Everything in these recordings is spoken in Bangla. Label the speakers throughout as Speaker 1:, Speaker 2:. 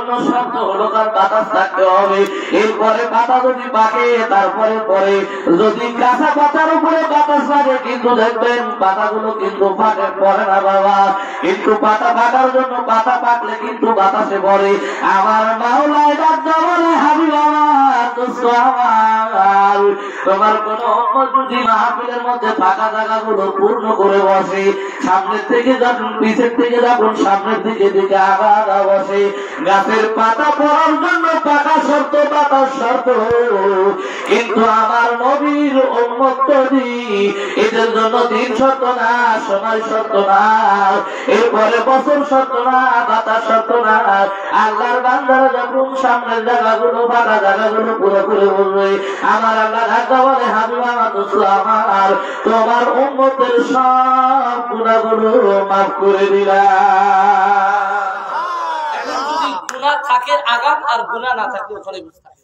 Speaker 1: জন্য শর্ত হলো তার বাতাস থাকতে হবে। এরপরে পাতা যদি পাকে তারপরে পরে যদি কাঁচা পাতার উপরে বাতাস লাগে কিন্তু দেখবেন পাতাগুলো কিন্তু পাকে পড়ে না বাবা। কিন্তু পাতা পাকার জন্য পাতা পাকলে কিন্তু বাতাসে পড়ে। আমার মাওলায় ডাক্তার বলে হাবিব আমার দোস্ত আমার, তোমার কোন যদি মাহফিলের মধ্যে ফাঁকা জায়গাগুলো পূর্ণ করে বসে, সামনের থেকে যখন পিছের থেকে যখন সামনের দিকে দিকে আগা আগা বসে, গাছের পাতা পড়ার জন্য পাকা শর্ত পাতা শর্ত, কিন্তু আমার নবীর উম্মত এদের জন্য দিন শর্ত না, সময় শর্ত না, এরপরে বছর শর্ত না, বাতাস শর্ত না। আল্লাহর বান্দারা যখন সামনের জায়গাগুলো ফাঁকা জায়গাগুলো পুরো করে বলবে, আমার আল্লাহ ঢাকা বলে হাবিব আমার দোস্ত আমার, তোমার উম্মতের সব গুনাহগুলো মাফ করে দিলাম।
Speaker 2: এখন যদি গুনাহ থাকে আগাম আর গুনাহ না থাকে ওখানে বুঝতে হবে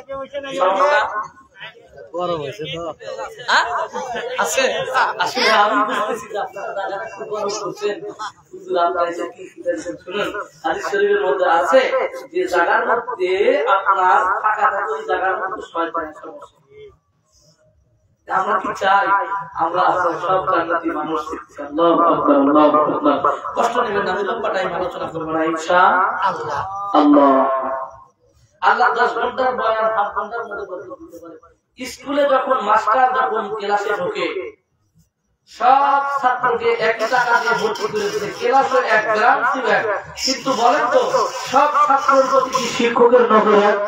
Speaker 2: গরম হয়েছে তো আছে। আসলে আমি বুঝতেছি যে আপনারা দাদা একটু গরম করছেন, হুজুর আপনারা এসে কি শিখেছেন শুনুন। হাদিস শরীফের মধ্যে আছে যে জায়গার মধ্যে আপনার ফাঁকা থাকে ওই জায়গার মধ্যে শয়তানের সমস্যা। আমরা কি চাই আমরা সব জান্নাতি মানুষ দেখছি। আল্লাহু আকবার, আল্লাহু আকবার। কষ্ট নেবেন না, আমি লম্বা টাইম আলোচনা করব না ইনশাআল্লাহ। আল্লাহ আল্লাহ 10 ঘন্টার বয়ান 7 ঘন্টার মধ্যে দিতে পারে। স্কুলে যখন মাস্টার যখন ক্লাসে ঢোকে সব ছাত্রকে 1 টাকা দিয়ে ভর্তি করে দিতে, ক্লাসে 1 গ্রাম ছিল, কিন্তু বলেন তো সব ছাত্রের প্রতি কি শিক্ষকের নজর এক?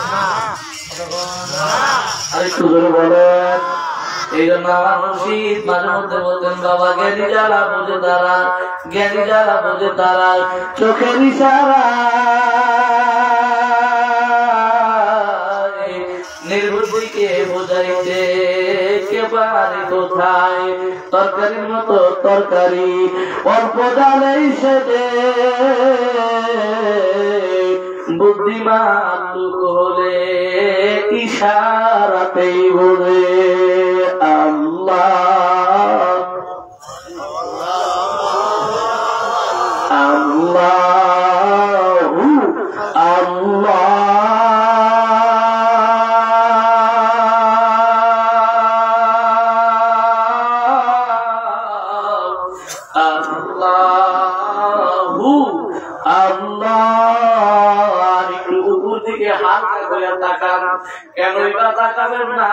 Speaker 2: আরেকটু জোরে বলেন। এই জন্য আমার মুর্শিদ মাঝে মধ্যে বলতেন, বাবা জ্ঞানী যারা বোঝে তারা, জ্ঞানী যারা বোঝে তারা চোখের ইশারা নির্বুদ্ধিকে বোঝাইতে কে পারে কোথায়, তরকারির মতো তরকারি অল্প ডালেই সেদে, বুদ্ধিমান লোক হলে ইশারাতেই বোঝে। আল্লাহ আল্লাহু আল্লাহ আল্লাহু আল্লাহ। একটু উপর দিকে হালকা করে তাকান। কেনই বা তাকাবেন না?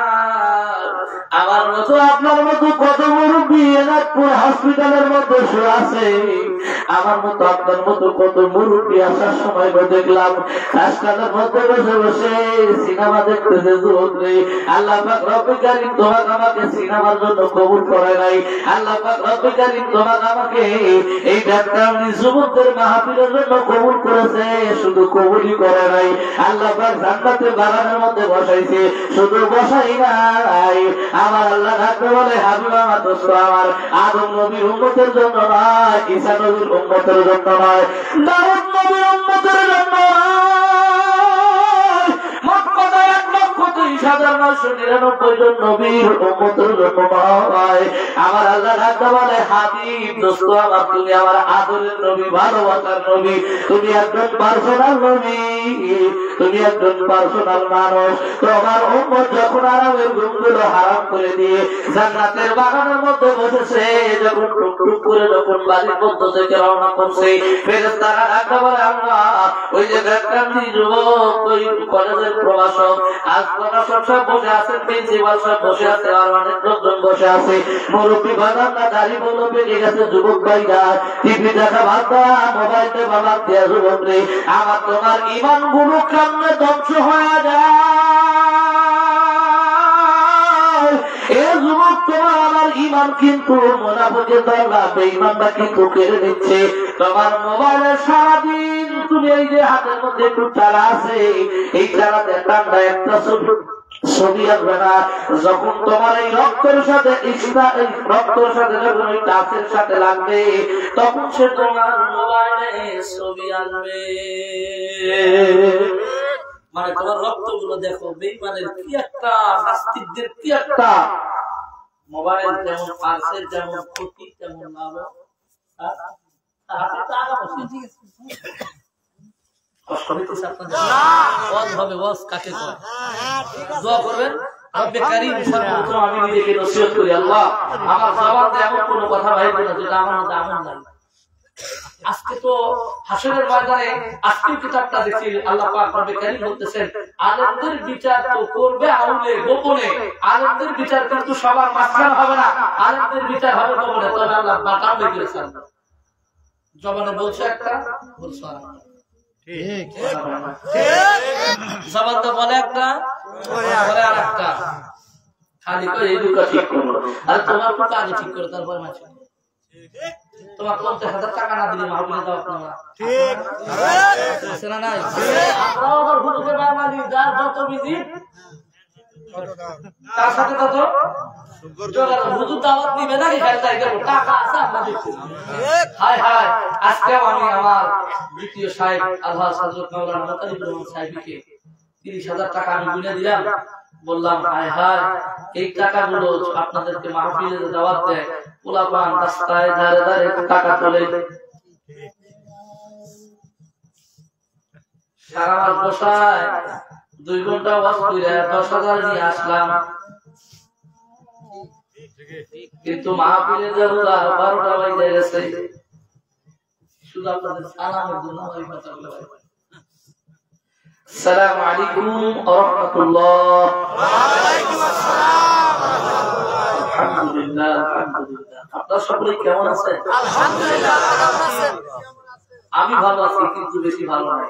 Speaker 2: আমার মতো আপনার মতো কত মুরব্বী এনাদপুর হসপিটালের মধ্যে শুয়ে আছে, আমার মতো আপনার মতো কত মুরব্বী আসার সময় দেখলাম হাসপাতালের মধ্যে বসে বসে সিনেমা দেখতেছে। যুবকরে আল্লাহ পাক রব্বুল কারীম তোমাকে আমাকে সিনেমার জন্য কবুল করে নাই। আল্লাহ পাক রব্বুল কারীম তোমাকে আমাকে এই ডাক্তারনি যুবকদের মাহফিলের জন্য কবুল করেছে, শুধু কবুলই করে নাই, আল্লাহ পাক জান্নাতের বাগানের মধ্যে বসাইছে। শুধু বসাই নাই, আমার আল্লাহ ডাকতে বলে হাবিব আমার দোস্ত আমার, আদম নবীর উম্মতের জন্য নয়, ঈসা নবীর উম্মতের জন্য নয়, দাউদ নবীর উম্মতের জন্য নয়, মোট কথা 1,30,999 জন নবীর উম্মতের জন্য নয়। আমার আল্লাহ ডাকতে বলে হাবিব দোস্ত আমার, তুমি আমার আদরের নবী, ভালোবাসার নবী, তুমি একজন পার্সোনাল নবী, তুমি একজন পার্সোনাল মানুষ। তোমার উম্মত যখন আরামের ঘুমগুলো হারাম করে দিয়ে জান্নাতের বাগানের মধ্যে বসেছে, যখন টুকটুক করে যখন বাড়ির মধ্য থেকে রওনা করছে, ফেরেশতারা ডাকতে বলে আল্লাহ ওই যে ব্যাখ্যান্তি যুবক, ওই কলেজের প্রভাষক, আজ প্রভাষক সব বসে আছেন, প্রিন্সিপাল সব বসে আছে, আর অনেক লোকজন বসে আছে, মুরব্বী বাজার না দাড়ি বলো পেকে গেছে, যুবক ভাইরা টিভি দেখা বাদ দেওয়া, মোবাইল দেখা বাদ দেওয়া, যুবক রে আমার তোমার ইমান গুলো কেমনে ধ্বংস হয়ে যায়। এ যুবক তোমার আমার ইমান কিন্তু মুনাফিকের দরগা বেঈমানরা কিন্তু কেড়ে নিচ্ছে। তোমার মোবাইলে সারাদিন তুমি এই যে হাতের মধ্যে একটু তারা আছে, এই তারাতে ঠান্ডা একটা ছবি আসবে না। যখন তোমার এই রক্তের সাথে রক্তের সাথে যখন ওই টাচের সাথে লাগবে, তখন সে তোমার মোবাইলে ছবি আসবে। মানে তোমার রক্ত গুলো দেখো, বেঈমানের কি একটা, নাস্তিকদের কি একটা। মোবাইল যেমন পার্সের যেমন ক্ষতি তেমন লাভ। কষ্ট হইতেছে আপনাদের? ওয়াজ হবে, ওয়াজ কাকে কয়? দোয়া করবেন। রব্বে কারীম সর্বপ্রথম আমি নিজেকে নসিহত করি, আল্লাহ আমার জবানে এমন কোনো কথা বাইরে না যেটা আমার মধ্যে আমল নাই। আজকে তো হাসরের ময়দানে আজকের কিতাবটা দেখছি আল্লাহ পাক রব্বে কারীম বলতেছেন আলেমদের বিচার তো করবে আউলে গোপনে, আলেমদের বিচার কিন্তু সবার মাঝখানে হবে না, আলেমদের বিচার হবে গোপনে। তবে আল্লাহ বাতাও লিখেছেন, জবানে বলছে একটা, বলছে আরেকটা। ঠিক জবান তো বলে একটা, বলে আরেকটা। খালি করে এই দুটো ঠিক করো, আর তোমার তো কাজ ঠিক করে তারপর মাছ তোমার 50,000 টাকা না দিলে মাহফিলে দাও আপনারা। ঠিক আছে না? নাই আমরাও আবার হুজুরের বাঙালি, যার যত বিধি তার সাথে তত হুজুর দাওয়াত দিবে নাকি খেলতাই দেবো, টাকা আছে আপনাদের। হায় হায়, আজকেও আমি আমার দ্বিতীয় সাহেব আল্লাহ হযরত মাওলানা মুতালিবুর রহমান সাহেবকে 30,000 টাকা আমি গুনে দিলাম। বললাম হায় হায়, এই টাকাগুলো আপনাদেরকে মাহফিলে দাওয়াত দেয়, পোলাপান রাস্তায় ধারে ধারে টাকা তোলে, সারা মাস বসায় 2 ঘন্টা ওয়াজ করে 10,000 নিয়ে আসলাম। কিন্তু মাহফিলে যাবো 12টা বাজে গেছে, শুধু আপনাদের সালামের জন্য ওই কথাগুলো। আসসালামু আলাইকুম ওয়া রাহমাতুল্লাহ। ওয়া আলাইকুম আসসালাম। আলহামদুলিল্লাহ, আলহামদুলিল্লাহ। আপনারা সকলে কেমন আছেন? আলহামদুলিল্লাহ, কেমন আছেন? আমি ভালো আছি, কিন্তু বেশি ভালো নাই।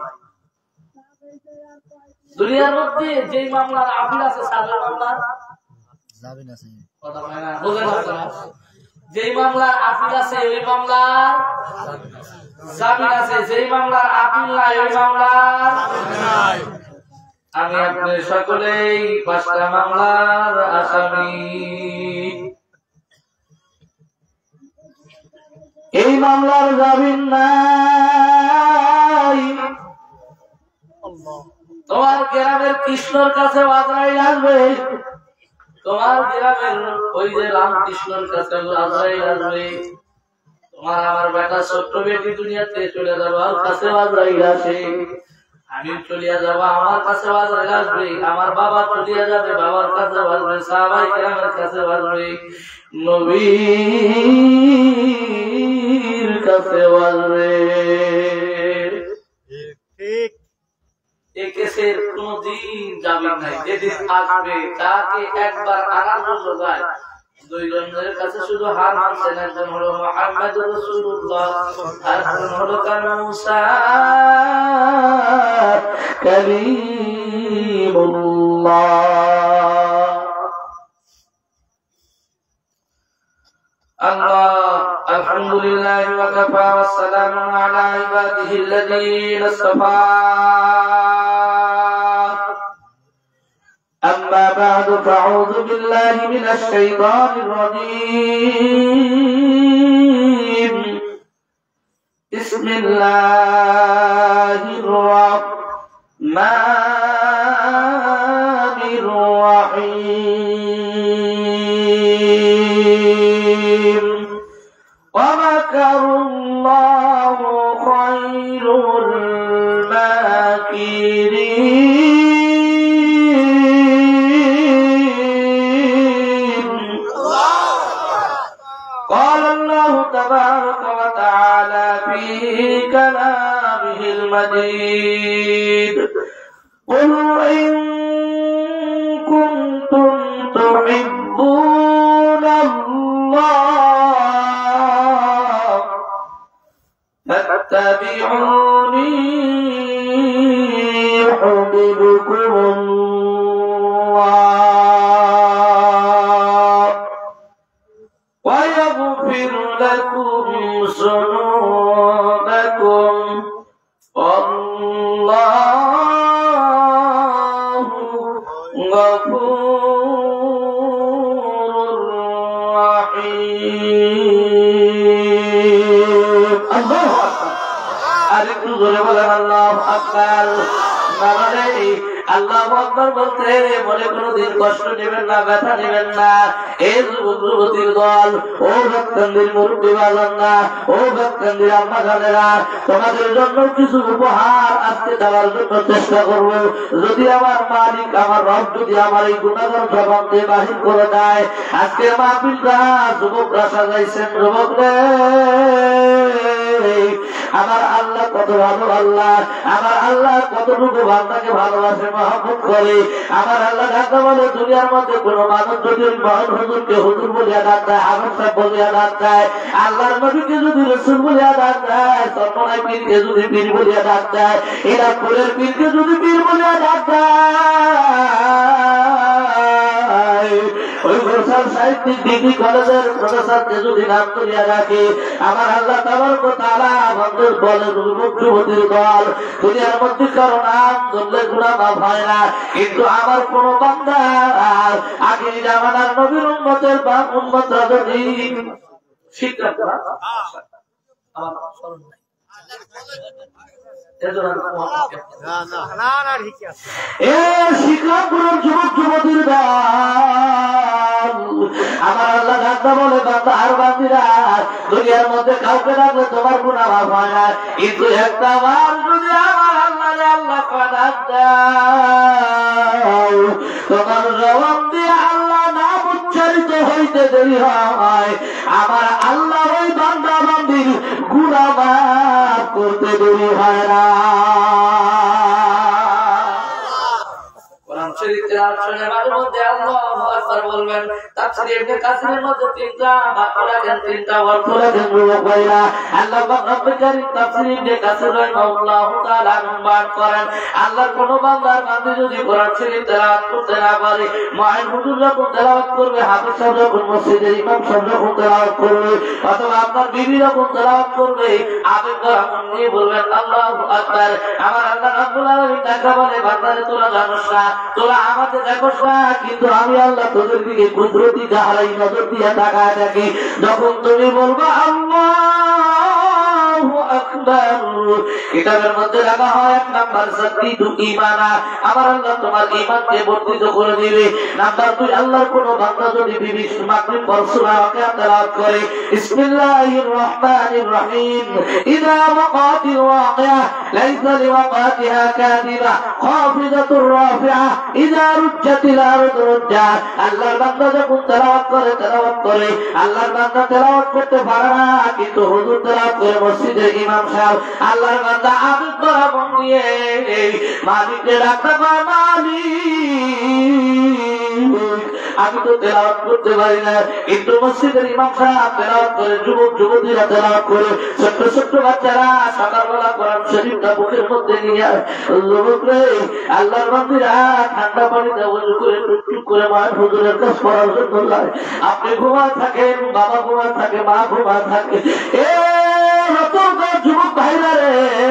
Speaker 2: দুনিয়ার মধ্যে যে মামলার আপিল আছে, সাজার মামলার জামিন আছে, কথা বলে না, বুঝেন আপনারা? যেই মামলার আপিল আছে ওই মামলার জামিন আছে, যেই মামলার আপিল নাই ওই মামলার নাই। আমি আপনাদের সকলেই 5টা মামলার আসামি। এই মামলার জামিন নাই। তোমার গ্রামের কৃষ্ণর কাছে আজরাইল আসবে, তোমার গ্রামের ওই যে রামকৃষ্ণর কাছে আজরাইল আসবে। তোমার আমার বেটা ছোট্ট বেটি দুনিয়াতে চলে যাবো, আর কাছে আজরাইল আসে। আমি চলিয়া যাব, আমার কাছে আজরাইল আসবে। আমার বাবা চলিয়া যাবে, বাবার কাছে আসবে। সাহাবায়ে কেরামের কাছে আসবে, নবীর কাছে আসবে। ঠিক এই কেসের কোনদিন জামিন নাই। যেদিন আসবে তাকে একবার আনার জন্য যায়, 2 জনের কাছে শুধু হার মানছেন। একজন হলো মুহাম্মদুর রাসূলুল্লাহ, আরেকজন হলো মুসা কালিমুল্লাহ। আল্লাহ আলহামদুলিল্লাহ ওয়া কাফা ওয়া সালামুন আলা ইবাদিহিল্লাযীনা ইসতাফা। أما بعد فأعوذ بالله من الشيطان الرجيم. بسم الله الرحمن الرحيم. ومكروا الله خير الماكرين. قال الله تبارك وتعالى في كلامه المجيد: قل إن كنتم تحبون الله فاتبعوني يحببكم الله ويغفر لكم ذنوبكم والله غفور رحيم. الله أكبر. আরেকটু জোরে বলেন আল্লাহু আকবার। আল্লাহু আকবার বলতে মনে কোনোদিন কষ্ট নেবেন না, ব্যথা নেবেন না। এই যুবক যুবতীর দল, ও ভক্তদের মুরব্বী বাজানরা, ও ভক্তদের আম্মা জানেরা, তোমাদের জন্য কিছু উপহার আজকে দেওয়ার জন্য চেষ্টা করব। যদি আমার মালিক, আমার রব যদি আমার এই গুণাগার জবান দিয়ে বাহির করে দেয়, আজকে মাহফিলটা যুবকরা সাজাইছেন। যুবক রে, আমার আল্লাহ কত ভালো আল্লাহ, আমার আল্লাহ কতটুকু বান্দাকে ভালোবাসে, মহব্বত করে। আমার আল্লাহ ডাকতে বলে, দুনিয়ার মধ্যে কোন মানুষ যদি মহান হুজুরকে হুজুর বলিয়া ডাক দেয়, হাবিব বলিয়া ডাক দেয়, আল্লাহর নবীকে যদি রসুল বলিয়া ডাক দেয়, সর্বনাই পীরকে যদি পীর বলিয়া ডাক দেয়, এরা পুরের পীরকে যদি পীর বলিয়া ডাক দেয়, ওই গোসাল সাহিত্যিক ডিগ্রি কলেজের প্রফেসরকে যদি নাম করিয়া রাখে, আমার আল্লাহ তাবারক ওয়া তাআলা আমাদের বলে, যুবক যুবতীর দল, দুনিয়ার মধ্যে কারো নাম ধরলে গুনাহ মাফ হয় না, কিন্তু আমার কোন বান্দা আখির জামানার নবীর উম্মতের বা উম্মতরা যদি শিক্ষা করা আমার স্মরণ নাই। আমার আল্লাহ ডাক্তার বলে, বান্দা আর বান্দিরা, দুনিয়ার মধ্যে কাউকে ডাকলে তোমার গুনাহ মাফ হয় না, কিন্তু একটা বার যদি আমার আল্লাহ ডাক দাও, তোমার জবান দিয়ে আল্লাহ নাম উচ্চারিত হইতে দেরি হয়, আমার আল্লাহ ওই বান্দা বান্দির গুনাহ মাফ করতে দেরি হয় না। বলবেন তাফসীর ইবনে কাসিরের মধ্যে তিনটা বাক্য রাখেন, তিনটা অর্থ রাখেন। আল্লাহ রব্বুল কারীম তাফসীর ইবনে কাসির রাহিমাহুল্লাহু তাআলা অনুবাদ করেন, আল্লাহর কোন বান্দার বান্দী যদি কোরআন শরীফ তেলাওয়াত করতে না পারে, মুআইন হুজুর যখন তেলাওয়াত করবে, হাফেজ সাহেব যখন মসজিদের ইমাম সাহেব যখন তেলাওয়াত করবে, অথবা আপনার বিবি যখন তেলাওয়াত করবে, আবেগ ভরা মন নিয়ে বলবেন আল্লাহু আকবার। আমার আল্লাহ রাব্বুল আলামিন ডাকা বলে, বান্দারে তোরা জানোস না, তোরা আমাকে দেখোস না, কিন্তু আমি আল্লাহ তোদের দিকে কুদরতি গাহারাই নজর দিয়ে তাকায় থাকি। যখন তুমি বলবা আল্লাহু আকবার, কিতাবের মধ্যে লেখা হয় 1 নাম্বার সাদ্দিদু ঈমানা, আমার আল্লাহ তোমার ঈমানকে বর্ধিত করে দিবে। নাম্বার 2, আল্লাহর কোন বান্দা যদি বিবি মাগরিব পর সূরা ওয়াকিয়া তেলাওয়াত করে, বিসমিল্লাহির রহমানির রহিম, ইযা ওয়াকাতিল ওয়াকিয়া লাইসা লিওয়াকাতিহা কাযিবা খাফিদাতুর রাফিআ ইযা রুজ্জাতিল আরদু রুজ্জা। আল্লাহর বান্দা যখন তেলাওয়াত করে, আল্লাহর বান্দা তেলাওয়াত করতে পারে না, কিন্তু হুজুর তেলাওয়াত করে মসজিদের ইমাম সাহেব, আল্লাহর বান্দা আবেগ ভরা মন নিয়ে মালিককে ডাকতে পারে, মালিক আমি তো তেলাওয়াত করতে পারি না, কিন্তু মসজিদের ইমাম সাহেব তেলাওয়াত করে, যুবক যুবতীরা তেলাওয়াত করে, ছোট্ট ছোট্ট বাচ্চারা সকালবেলা কোরআন শরীফটা বুকের মধ্যে নিয়ে, যুবক রে, আল্লাহর বান্দীরা ঠান্ডা পানিতে ওযু করে টুকটুক করে মা হুজুরের কাছে পড়ার জন্য যায়। আপনি ঘুমায় থাকেন, বাবা ঘুমায় থাকে, মা ঘুমায় থাকে, এ যুবক ভাইরা রে,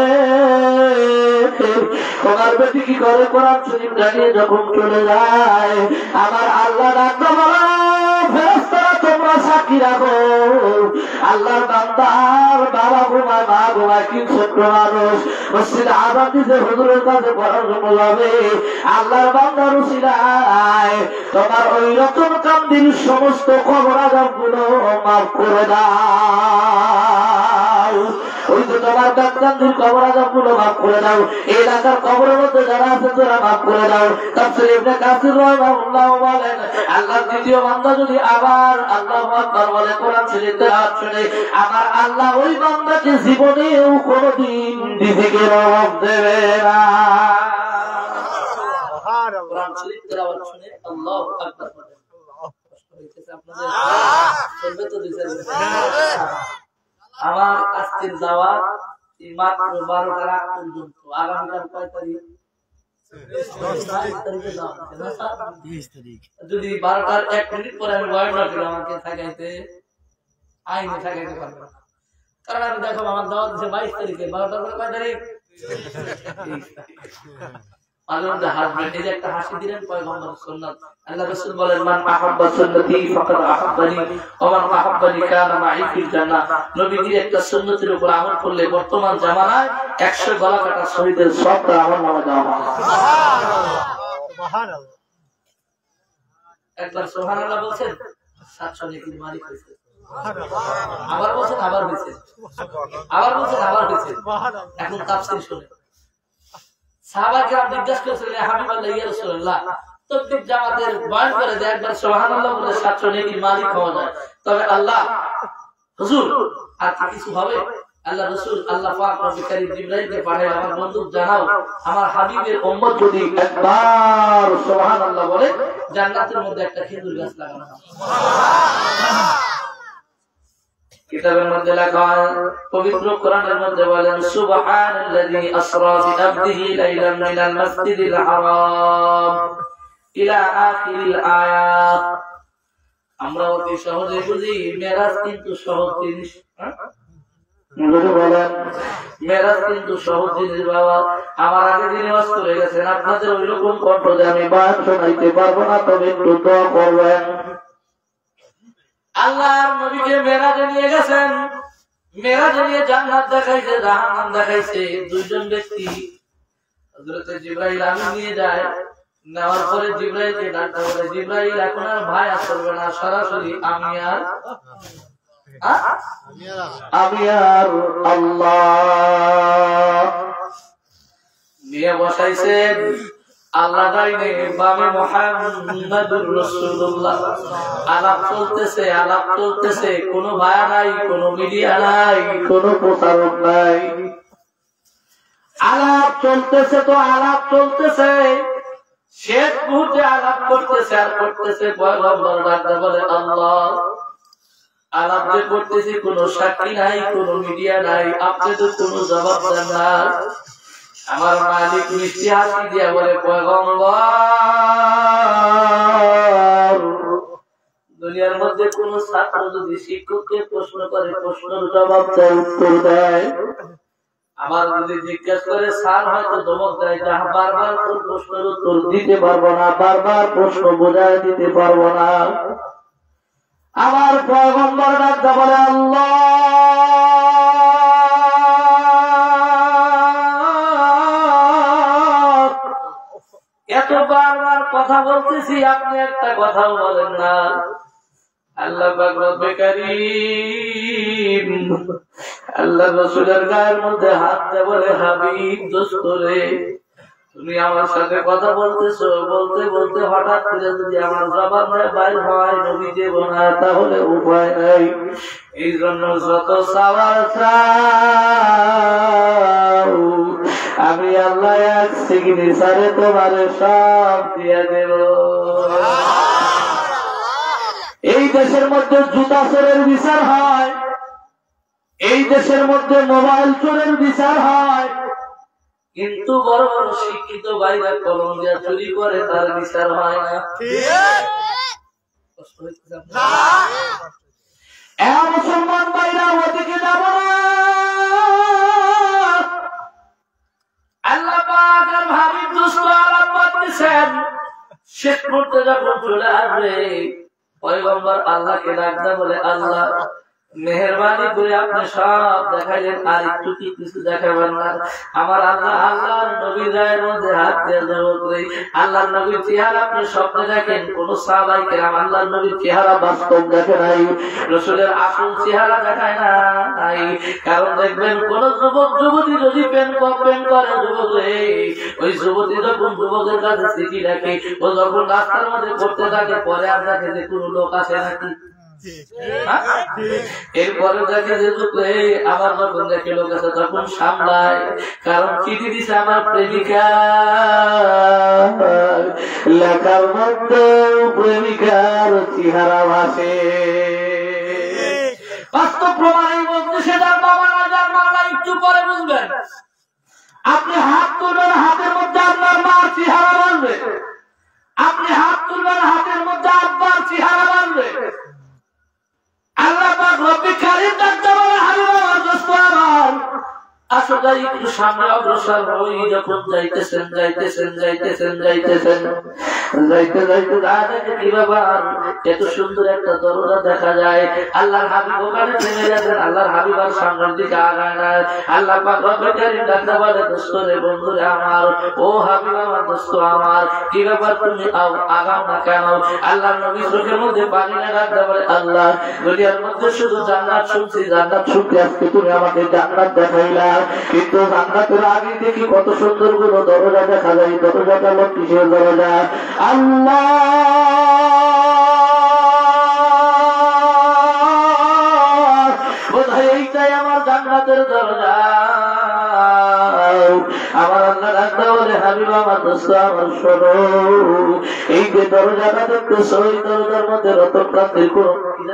Speaker 2: তোমার বেটি কি করে কোরআন শরীফ জানিয়ে যখন চলে যায়, আমার আল্লাহ ডাকতে বলে, ফেরেশতারা তোমরা সাক্ষী রাখো, আল্লাহর বান্দার বাবা ঘুমায়, মা ঘুমায়, কি ছোট্ট মানুষ মসজিদে আযান দিতে হুজুরের কাছে পড়ার জন্য যাবে, আল্লাহর বান্দার উসিলায় তোমার ওই রতন কান্দির সমস্ত খবর আযাব গুলো মাফ করে দাও। ওই যে তোমার কান্দির খবর আযাব গুলো মাফ করে দাও, এই এলাকার কবরের মধ্যে যারা আছে তোরা মাফ করে দাও। তাফসীর ইবনে কাসির রাহিমাহুল্লাহ বলেন, আল্লাহর দ্বিতীয় বান্দা যদি আবার আল্লাহু আকবার বলে, কোরআন শরীফ তেলাওয়াত শুনে, আমার আল্লাহ ওই বান্দাকে জীবনেও কোনদিন দিকে রব দেবে না। কোরআন শরীফ তেলাওয়াত শুনে আল্লাহু আকবার বলে, আপনাদের চলবে তো দিতে। আমার আজকের যাওয়া মাত্র 12টার আগ পর্যন্ত, আগামীকাল কয় তারিখ? 10 তারিখে যাওয়া। যদি 12টার 1 মিনিট পরে আমি বয়ান রাখি, আমাকে থাকাইতে আইনে থাকাইতে পারবো না, কারণ আমি দেখো আমার দাওয়াত দিচ্ছে 22 তারিখে, 12টার পরে কয় তারিখ? মাঝে মধ্যে হাসবেন, এই যে একটা হাসি দিলেন পয়গম্বরের সুন্নাত। আল্লাহ রাসূল বলেন, মান আহাব্বা সুন্নতি ফাকাদ আহাব্বানি ওয়া মান আহাব্বানি কানা মাই ফিল জান্নাহ। নবীজির একটা সুন্নতের উপর আমল করলে বর্তমান জামানায় 100 গলা কাটা শহীদের সবটা আমার নামে দেওয়া হয়। সুবহানাল্লাহ, সুবহানাল্লাহ। একবার সুবহানাল্লাহ বলছেন, 700 নেকির মালিক হয়েছে। আবার বলছেন, আবার হয়েছে, আবার বলছেন, আবার হয়েছে। এখন তাফসীর শুনে সাহাবায়ে কেরাম জিজ্ঞাসা করেছিলেন, হাবিবাল্লাহ ইয়া রাসূলুল্লাহ, তাকবীর জামাতের বয়ান করে দেয়, একবার সুবহানাল্লাহ বলে 700 নেকির মালিক হওয়া যায়, তবে আল্লাহ হুজুর আর কিছু হবে? আল্লাহ রাসূল আল্লাহ পাক রব্বুল কারীম জিবরাইলকে পাঠায়, আমার বন্ধু জানাও আমার হাবিবের উম্মত যদি একবার সুবহানাল্লাহ বলে জান্নাতের মধ্যে একটা খেজুর গাছ লাগানো হবে। কিতাবের মধ্যে লেখা হয়, পবিত্র কোরআনের মধ্যে বলেন, সুবহানাল্লাযী আসরা বিআবদিহি লাইলান মিনাল মাসজিদিল হারাম ইলা আখিরিল আয়াত। আমরা অতি সহজে বুঝি মেরাজ কিন্তু সহজ জিনিস। বলেন মেরাজ কিন্তু সহজ জিনিস বাবা। আমার আগে যিনি ওয়াজ করে গেছেন, আপনাদের ওইরকম কণ্ঠ যে আমি বয়ান শোনাইতে পারবো না, তবে একটু দোয়া করবেন। আল্লাহর নবীকে মেরাজে নিয়ে গেছেন, মেরাজে নিয়ে জান্নাত দেখাইছে, জাহান্নাম দেখাইছে। দুইজন ব্যক্তি হযরত জিবরাইল আমিন নিয়ে যায়, নেওয়ার পরে জিবরাইলকে ডাকতে বলে, জিবরাইল এখন আর ভাই আসবে না, সরাসরি আমি আর আল্লাহ নিয়ে বসাইছেন। আল্লাহ ডাইনে বামে মুহাম্মাদুর রাসূলুল্লাহ। আলাপ চলতেছে, আলাপ চলতেছে, কোনো ভায়া নাই, কোনো মিডিয়া নাই, কোনো প্রচারক নাই। আলাপ চলতেছে তো আলাপ চলতেছে, শেষ মুহূর্তে আলাপ করতেছে আর করতেছে। পয়গম্বর ডাকতে বলে, আল্লাহ আলাপ যে করতেছি, কোনো সাক্ষী নাই, কোনো মিডিয়া নাই, আপনি তো কোনো জবাব দেন না। আমার মালিক মিষ্টি হাসি দিয়া বলে, পয়গম্বর দুনিয়ার মধ্যে কোন ছাত্র যদি শিক্ষককে প্রশ্ন করে, প্রশ্নের জবাব দেয়, উত্তর দেয়, আবার যদি জিজ্ঞাসা করে স্যার হয়তো ধমক দেয়, যা বারবার কোন প্রশ্নের উত্তর দিতে পারবো না, বারবার প্রশ্ন বোঝায় দিতে পারবো না। আমার পয়গম্বর ডাকতে বলে, আল্লাহ এত বারবার কথা বলতেছি, আপনি একটা কথাও বলেন না। আল্লাহ পাক রব্বে কারীম আল্লাহ রাসূলের গায়ের মধ্যে হাত দিয়ে বলে, হাবিব দোস্ত রে, তুমি আমার সাথে কথা বলতেছো, বলতে বলতে হঠাৎ করে যদি আমার জবান বাইর হয়, নবী দেব না, তাহলে উপায় নাই। এই জন্য যত সাওয়াল চাও আমি আল্লাহ এক সিগনেচারে তোমার সব দিয়ে দেব। এই দেশের মধ্যে জুতা চোরের বিচার হয়, এই দেশের মধ্যে মোবাইল চোরের বিচার হয়, কিন্তু বড় বড় শিক্ষিত ভাইরা কলম দিয়ে চুরি করে, তার বিচার হয় না। মুসলমান ভাইরা ওদিকে যাব না। আল্লাহ পাক আর হাবিব দোস্ত আলাপ করতেছেন, শেষ করতে যখন চলে আসবে, পয়গম্বর আল্লাহকে ডাকতে বলে, আল্লাহ মেহেরবানি করে আপনি সব দেখাইলেন, আর একটু কি কিছু দেখাবেন না? আমার আল্লাহ আল্লাহর নবীর গায়ের মধ্যে হাত দিয়ে দেব করে, আল্লাহর নবীর চেহারা আপনি স্বপ্নে দেখেন, কোন সাহাবায়ে কেরাম আল্লাহর নবীর চেহারা বাস্তব দেখে নাই, রাসূলের আসল চেহারা দেখায় নাই। কারণ দেখবেন, কোন যুবক যুবতী যদি প্রেম করে যুবক রে, ওই যুবতী যখন যুবকের কাছে চিঠি রাখে, ও যখন রাস্তার মধ্যে করতে থাকে, পরে আর দেখে যে কোন লোক আসে নাকি। এরপরে দেখে যে আবার যখন দেখে লোক আছে, তখন সামলায়। কারণ চিঠি দিছে আমার প্রেমিকা, লেখার মধ্যে প্রেমিকার চেহারা ভাসে। বাস্তব প্রমাণে বলতে, সেটার বাবা না, যার মা না, একটু পরে বুঝবেন। আপনি হাত তুলবেন, হাতের মধ্যে আপনার মার চেহারা বানবে। আপনি হাত তুলবেন, হাতের মধ্যে আব্বার চেহারা বানবে। আল্লাহ পাক রব্বুল কারীম ডাকতে বলে, হাবিব আমার দোস্ত আমার, আসলে একটু সামনে অগ্রসর হই, যখন যাইতেছেন যাইতেছেন যাইতেছেন যাইতেছেন যাইতে যাইতে দেখে কি ব্যাপার, এত সুন্দর একটা দরজা দেখা যায়। আল্লাহর হাবিব ওখানে থেমে গেছেন, আল্লাহর হাবিব আর সামনের দিকে আগায় না। আল্লাহ পাক রব্বুল কারীম ডাকতে বলে, দোস্ত রে, বন্ধু রে আমার, ও হাবিব আমার, দোস্ত আমার, কি ব্যাপার তুমি আগাও না কেন? আল্লাহর নবী চোখের মধ্যে পানি না ডাকতে বলে, আল্লাহ, দুনিয়ার মধ্যে শুধু জান্নাত শুনছি, জান্নাত শুনতে আজকে তুমি আমাকে জান্নাত দেখাইলা, কিন্তু জান্নাতের আগে দেখি কত সুন্দর গুলো দরজা দেখা যায়। দরজাটা হলো কিসের দরজা? আল্লাহ, বোধহয় এইটাই আমার জান্নাতের দরজা। আমার আল্লাহ ডাকতে বলে, হাবিব আমার, দোস্ত আমার, শোনো, এই যে দরজাটা দেখতেছো, এই দরজার মধ্যে রতন প্রান্তের কোন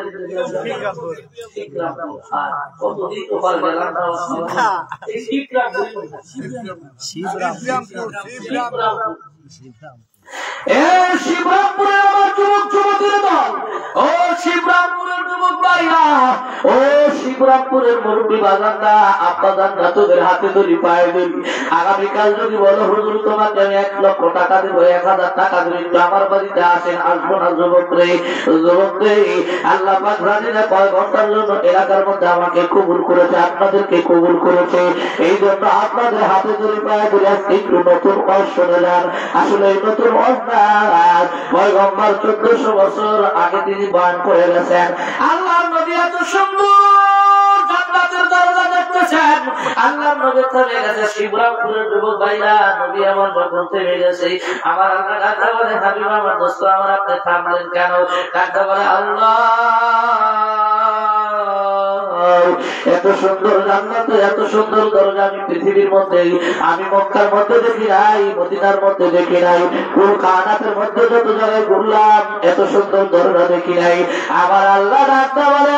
Speaker 2: শিবরামপুরের আমার যুবক যুবতীর দল, ও শিবরামপুরের যুবক ভাইরা, ও শিবরামপুরের মুরব্বী বাজানরা, আপনাদের তোদের হাতে ধরি, পায়ে ধরি, আগামীকাল যদি বলো হুজুর তোমাকে আমি 1 লক্ষ টাকা দেবো, 1000 টাকা দেবো, আমার বাড়িতে আসেন, আসবো না? যুবক রে, যুবক রে, আল্লাহ পাক জানি না কয় ঘন্টার জন্য এলাকার মধ্যে আমাকে কবুল করেছে, আপনাদেরকে কবুল করেছে, এই জন্য আপনাদের হাতে ধরি, পায়ে ধরি, আজকে একটু নতুন ওয়াজ শুনে যান। আসলে এই নতুন ওয়াজ না, পয়গম্বর 1400 বছর আগে তিনি বয়ান করে গেছেন। আল্লাহর নবী এত সুন্দর জান্নাতের দরজা দেখতেছেন, আল্লাহর নবী থেমে গেছে। শিবরামপুরের যুবক ভাইরা, নবী আমার যখন থেমে গেছে, আমার আল্লাহ ডাকতে বলে, হাবিব আমার, দোস্ত আমার, আপনি থামলেন কেন? ডাকতে বলে, আল্লাহ, এত সুন্দর জান্নাত, এত সুন্দর দরজা আমি পৃথিবীর মধ্যে, আমি মক্কার মধ্যে দেখি নাই, মদিনার মধ্যে দেখি নাই, কোন কানাতের মধ্যে যত জায়গায় ঘুরলাম, এত সুন্দর দরজা দেখি নাই। আমার আল্লাহ ডাকতে বলে,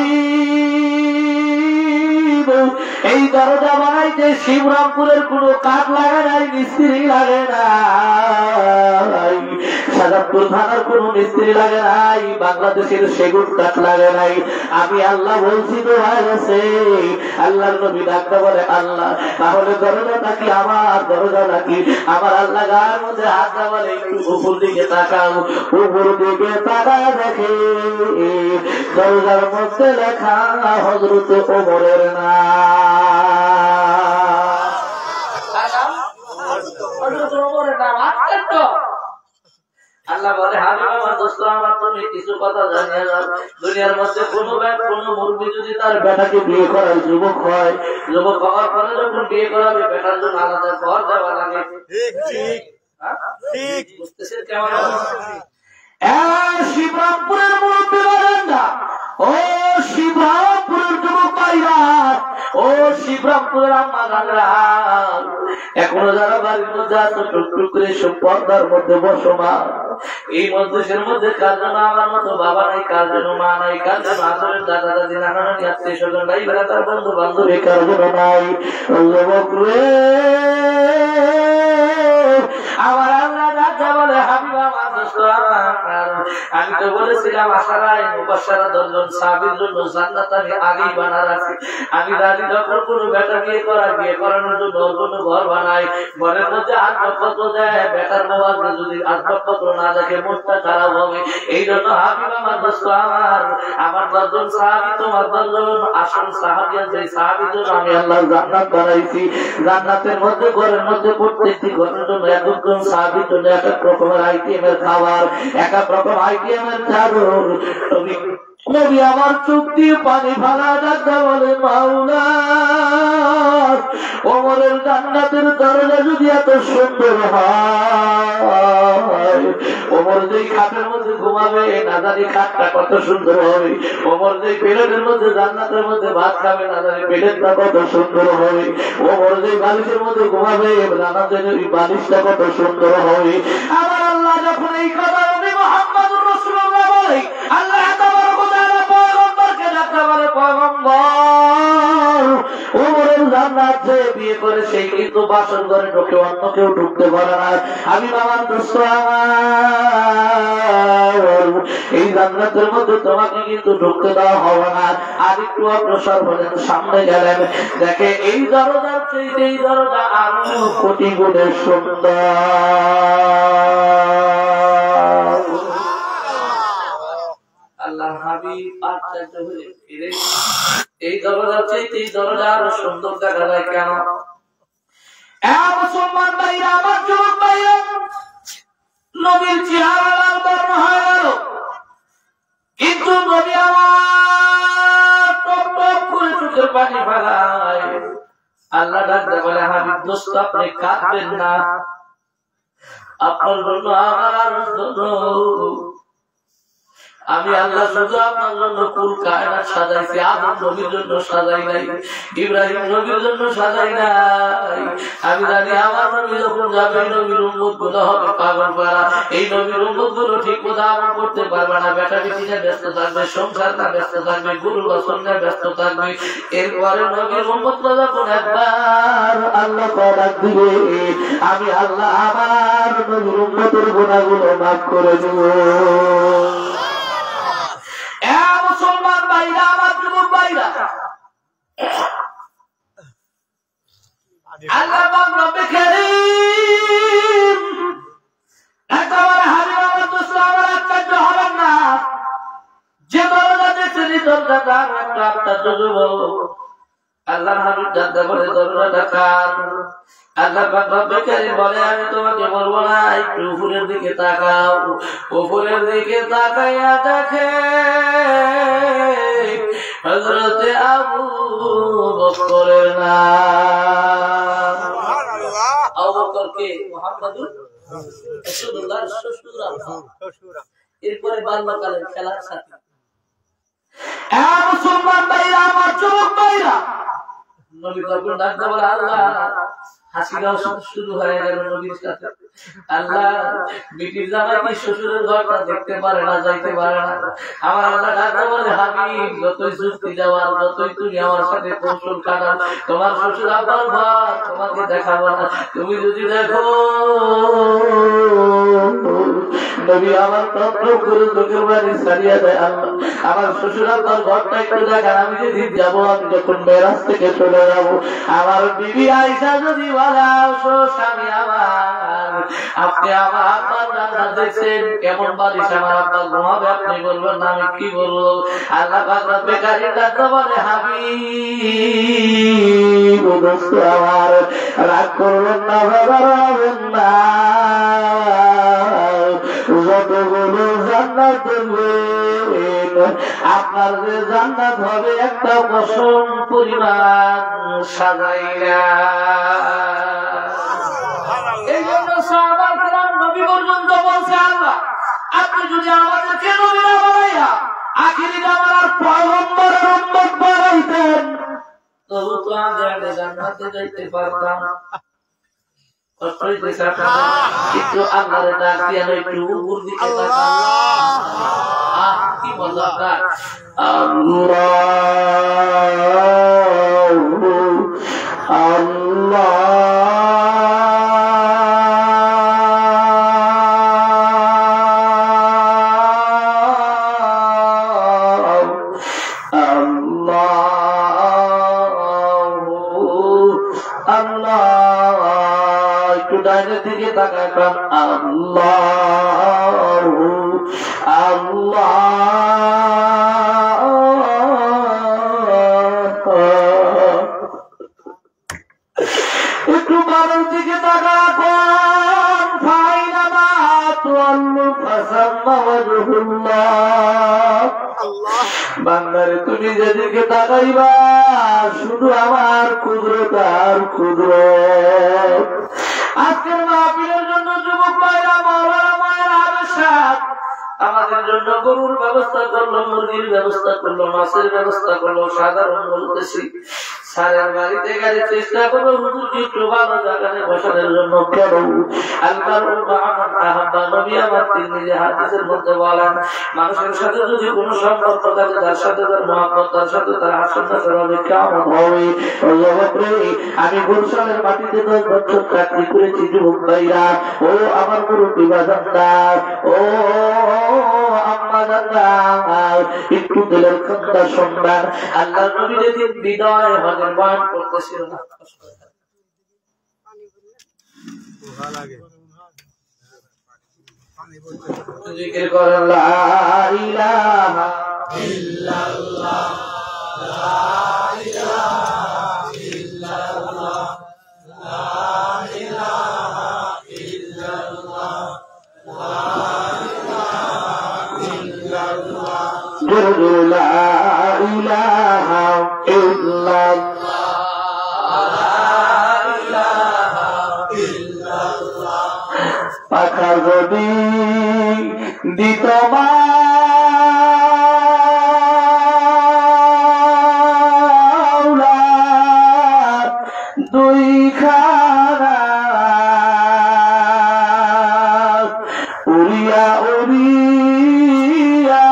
Speaker 2: হাবিব, এই দরজা বানাইতে শিবরামপুরের কোন কাঠ লাগে নাই, মিস্ত্রি লাগে নাই, সাজাদপুর থানার কোন মিস্ত্রি লাগে নাই, বাংলাদেশের সেগুন কাঠ লাগে নাই, আমি আল্লাহ বলছি তো হয়ে গেছে। আল্লাহর নবী ডাকতে বলে, আল্লাহ, তাহলে দরজাটা কি আমার দরজা নাকি? আমার আল্লাহ গায়ের মধ্যে হাত বলে, একটু উপর দিকে তাকাও, উপর দিকে তাকায় দেখে দরজার মধ্যে লেখা হযরত ওমরের নাম। আল্লাহ বলে, হাবিব আমার, দোস্ত আমার, তুমি কিছু কথা জানিয়ে যাও, দুনিয়ার মধ্যে কোন মুরব্বী যদি তার বেটাকে বিয়ে করার যুবক হয়, যুবক হওয়ার পরে যখন বিয়ে করাবে, বেটার জন্য আলাদা ঘর দেওয়া লাগে। বুঝতেছেন কেমন? শিবরামপুরের মুরব্বী বারান্দা, ও শিবরামপুরের যুবক ভাইরা, ও শিবরামপুরের আম্মা জানরা, এখনো যারা বাড়ির মধ্যে আছে, টুকটুক করে সব পর্দার মধ্যে বসবাস। এই মধ্যের মধ্যে কার জন্য আমার মতো বাবা নাই, কার জন্য মা নাই, কার জন্য আসরের দাদা দাদি, নানা নানি, আত্মীয় স্বজন নাই, তার বন্ধু বান্ধবী কার জন্য নাই? যুবক রে, আমার আল্লাহ রাজা বলে, হাবিব আমার, দোস্ত আমার, আমি তো বলেছিলাম আশারায় মুবাশশারা 10 জন সাহাবীর জন্য জান্নাত আমি আগেই বানা রাখছি। আমি জানি যখন কোনো বেটা বিয়ে করানোর জন্য কোনো ঘর বানাই, ঘরের মধ্যে আসবাবপত্র দেয়, বেটার বাবা যদি আসবাবপত্র না দেখে মনটা খারাপ হবে। এই জন্য হাবিব আমার, দোস্ত আমার 10 জন সাহাবী, তোমার 10 জন আসল সাহাবী আছে, সাহাবীর জন্য আমি আল্লাহ জান্নাত বানাইছি। জান্নাতের মধ্যে, ঘরের মধ্যে প্রত্যেকটি ঘরের জন্য এক একজন সাহাবীর জন্য এক এক রকমের আইটেমের খাবার, এক এক রকম আইটেমের চাদর। নবী আমার চোখ দিয়ে পানি ফালা ডাকতে বলে, মাওলা, ওমরের জান্নাতের দরজা যদি এত সুন্দর হয়, ওমর যেই খাটের মধ্যে ঘুমাবে, না জানি খাটটা কত সুন্দর হবে, ওমর যেই প্লেটের মধ্যে জান্নাতের মধ্যে ভাত খাবে, না জানি প্লেটটা কত সুন্দর হবে, ওমর যেই বালিশের মধ্যে ঘুমাবে, না জানি ওই বালিশটা কত সুন্দর হবে। আমার আল্লাহ যখন এই কথা নবী মুহাম্মদুর রাসূলুল্লাহ বলে, আল্লাহ পয়গম্বরকে ডাকতে বলে, পয়গম্বর, ওমরের জান্নাত রাজ্যে বিয়ে করে সেই কিন্তু বাসন ঘরে ঢুকে অন্য কেউ ঢুকতে পারে না। আমি আমার দোস্ত আমার এই জান্নাতের মধ্যে তোমাকে কিন্তু ঢুকতে দেওয়া হবে না। আর একটু অগ্রসর হলেন, সামনে গেলেন, দেখে এই দরজার চেয়ে এই দরজা আরো কোটি গুণের সুন্দর। আল্লাহ হাবিব আশ্চর্য হয়ে ফিরে, এই দরজার চেয়ে এই দরজা আরো সুন্দর দেখা যায় কেন? মুসলমান ভাইরা, আমার যুবক ভাইরা, নবীর চেহারা লাল বর্ণ হয়ে গেল, কিন্তু নবী আমার টপ টপ করে চোখের পানি ফেলায়। আল্লাহ ডাকতে বলে, হাবিব দোস্ত আপনি কাঁদবেন না, আপনার জন্য আমার জন্য আমি আল্লাহ শুধু আপনার জন্য কুল কায়নাত সাজাইছি। আদম নবীর জন্য সাজাই নাই, ইব্রাহিম নবীর জন্য সাজাই নাই। আমি জানি আমার নবী যখন যাবে নবীর উম্মত গুলো হবে পাগল পারা। এই নবীর উম্মত গুলো ঠিক মতো আমল করতে পারবে না, বেটা বেটিতে ব্যস্ত থাকবে, সংসারটা ব্যস্ত থাকবে, গুরু বসনে ব্যস্ত থাকবে। এরপরে নবীর উম্মত যখন একবার আল্লাহ ডাক দিবে, আমি আল্লাহ আমার নবীর উম্মতের গুনাহগুলো মাফ করে দেব। মুসলমান ভাইরা, আমার যুবক ভাইরা, আল্লাহ রব্বে কারীম একেবারে হাবিব আমার দোস্ত আমার আশ্চর্য হবেন না। যে দরজা দেখছেন এই দরজাটা একটা আশ্চর্য যুবক। আল্লাহ হাবিব জানতে বলে দরজাটা কার? আল্লাহ রব্বে কারীম বলে, আমি তোমাকে বলবো না, একটু উপরের দিকে তাকাও। উপরের দিকে তাকাইয়া দেখে হযরতে আবু বকরের নাম। আবু বকর কে? মুহাম্মদুর রাসূলুল্লাহর শ্বশুর আব্বা, এরপরে বাল্যকালের খেলার সাথী। মুসলমান ভাইরা, আমার যুবক ভাইরা, নবী যখন ডাকতে বলে আল্লাহ, হাসিটাও শুরু হয়ে গেল নবীর সাথে। আল্লাহ বিটির জামাই কি শ্বশুরের ঘরটা দেখতে পারে না, যাইতে পারে না। আমার আল্লাহ ডাকতে বলে, হাবিব যতই যুক্তি যাওয়ার, যতই তুমি আমার সাথে কৌশল কাটাও, তোমার শ্বশুর আব্বার ঘর তোমাকে দেখাবো না। তুমি যদি দেখো নবী আমার তত্ত্ব করে চোখের বাড়ি ছাড়িয়ে দেয়, আল্লাহ আমার শ্বশুর আব্বার ঘরটা একটু দেখান। আমি যেদিন যাবো, আমি যখন মেরাজ থেকে চলে যাবো, আমার বিবি আয়েশা যদি বলে, স্বামী আমার, আপনি আমার আব্বার রান্না দেখছেন, কেমন বালিশ আমার আব্বা ঘুমাবে, আপনি বলবেন না, আমি কি বলবো? আল্লাহ পাক রব্বে কারীম ডাকতে বলে, হাবিব দোস্ত আমার, রাগ করবেন না, ভাবেন না, যতগুলো জান্নাত দেবেন আপনার যে জান্নাত হবে একটা পশম পরিমাণ সাজাইয়া। এই জন্য সাহাবায়ে কেরাম নবী পর্যন্ত বলছে, আল্লাহ আপনি যদি আমাদেরকে নবী না বানাইয়া আখিরি জামানার পয়গম্বরের উম্মত বানাইতেন, তবু তো আমরা জান্নাতে যাইতে পারতাম। একটু আল্লাহর ডাক দিয়া একটু উপর দিকে তাকান, কি মজাদার। আল্লাহ আল্লাহ আল্লাহ, একটু ডাইনের দিকে তাকান, আল্লাহ আল্লাহ। একটু বাড়ির দিকে তাকান, ফাইনামা তুআল্লু ফাসাম্মা ওয়াজহুল্লাহ। বান্দারে তুমি যেদিকে তাকাইবা শুধু আমার কুদরত আর কুদরত। আজকের মাহফিলের জন্য যুবক ভাইরা, মাওলানা মায়েরা, আবেশাত আমাদের জন্য গরুর ব্যবস্থা করলো, মুরগির ব্যবস্থা করলো, মাছের ব্যবস্থা করলো। সাধারণ বলতেছি সারের বাড়িতে গেলে চেষ্টা করো হুজুরকে একটু ভালো জায়গায় বসানোর জন্য। কেন আল্লাহর আহাব্বা নবী আমার তিরমিজি হাদিসের মধ্যে বলেন, মানুষের সাথে যদি কোনো সম্পর্ক থাকে, তার সাথে তার মহব্বত, তার সাথে তার হাসনা হবে, কেমন হবে? আমি গুলশানের মাটিতে 10 বছর চাকরি করেছি যুবক ভাইরা, ও আমার মুরব্বী বাজানরা, ও আম্মা জানরা, একটু দিলের কথা শুনবেন। আল্লাহর নবী যেদিন বিদায় হজের বয়ান করতেছিল না, জিকির করেন লা ইলাহা ইল্লাল্লাহ, লা ইলাহা ইল্লাল্লাহ, লা ইলাহা ইল্লাল্লাহ, লা ইলাহা ইল্লাল্লাহ, লা ইলাহা ইল্লাল্লাহ, লা ইলাহা ইল্লাল্লাহ। পাখা যদি দিত মাওলা দুই খানা, উড়িয়া উড়িয়া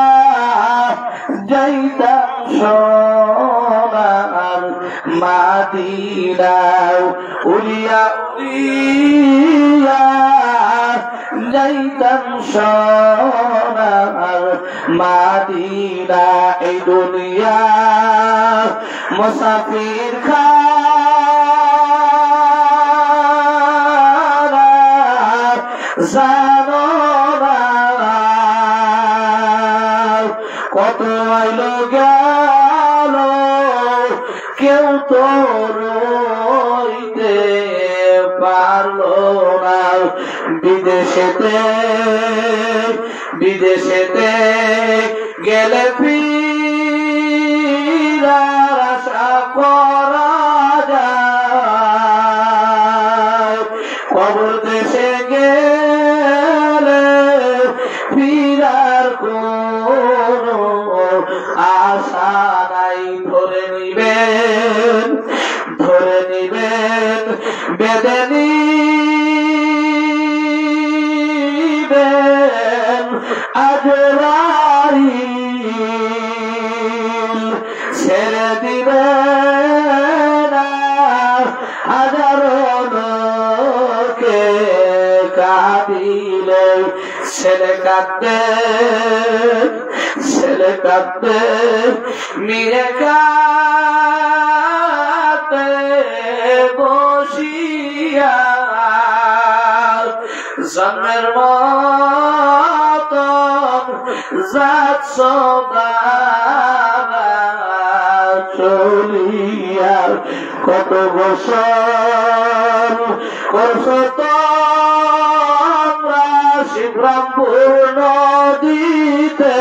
Speaker 2: যাইতাম সোনার মাদিনায়, উড়িয়া উড়িয়া যাইতাম সোনার মাদিনা। এই দুনিয়া মুসাফির খানা জানো না, কত আইলো গেল কেউ তো রইতে পারলো না। বিদেশেতে বিদেশেতে গেলে ফিরার আশা করা যায়, খবর দেশে গেলে ফিরার কোনো আশা নাই। ধরে নিবেন ধরে নিবেন বেঁধে নিবেন আজরাইল, ছেড়ে দিবেন হাজারো লোকে কাঁদিলে। ছেলে কাঁদতে ছেলে কাঁদতে মেয়ে কাঁদতে বসিয়া, জন্মের মতন জাত সদা চলিয়া। কত বছর করছো তোমরা শিবরামপুর নদীতে,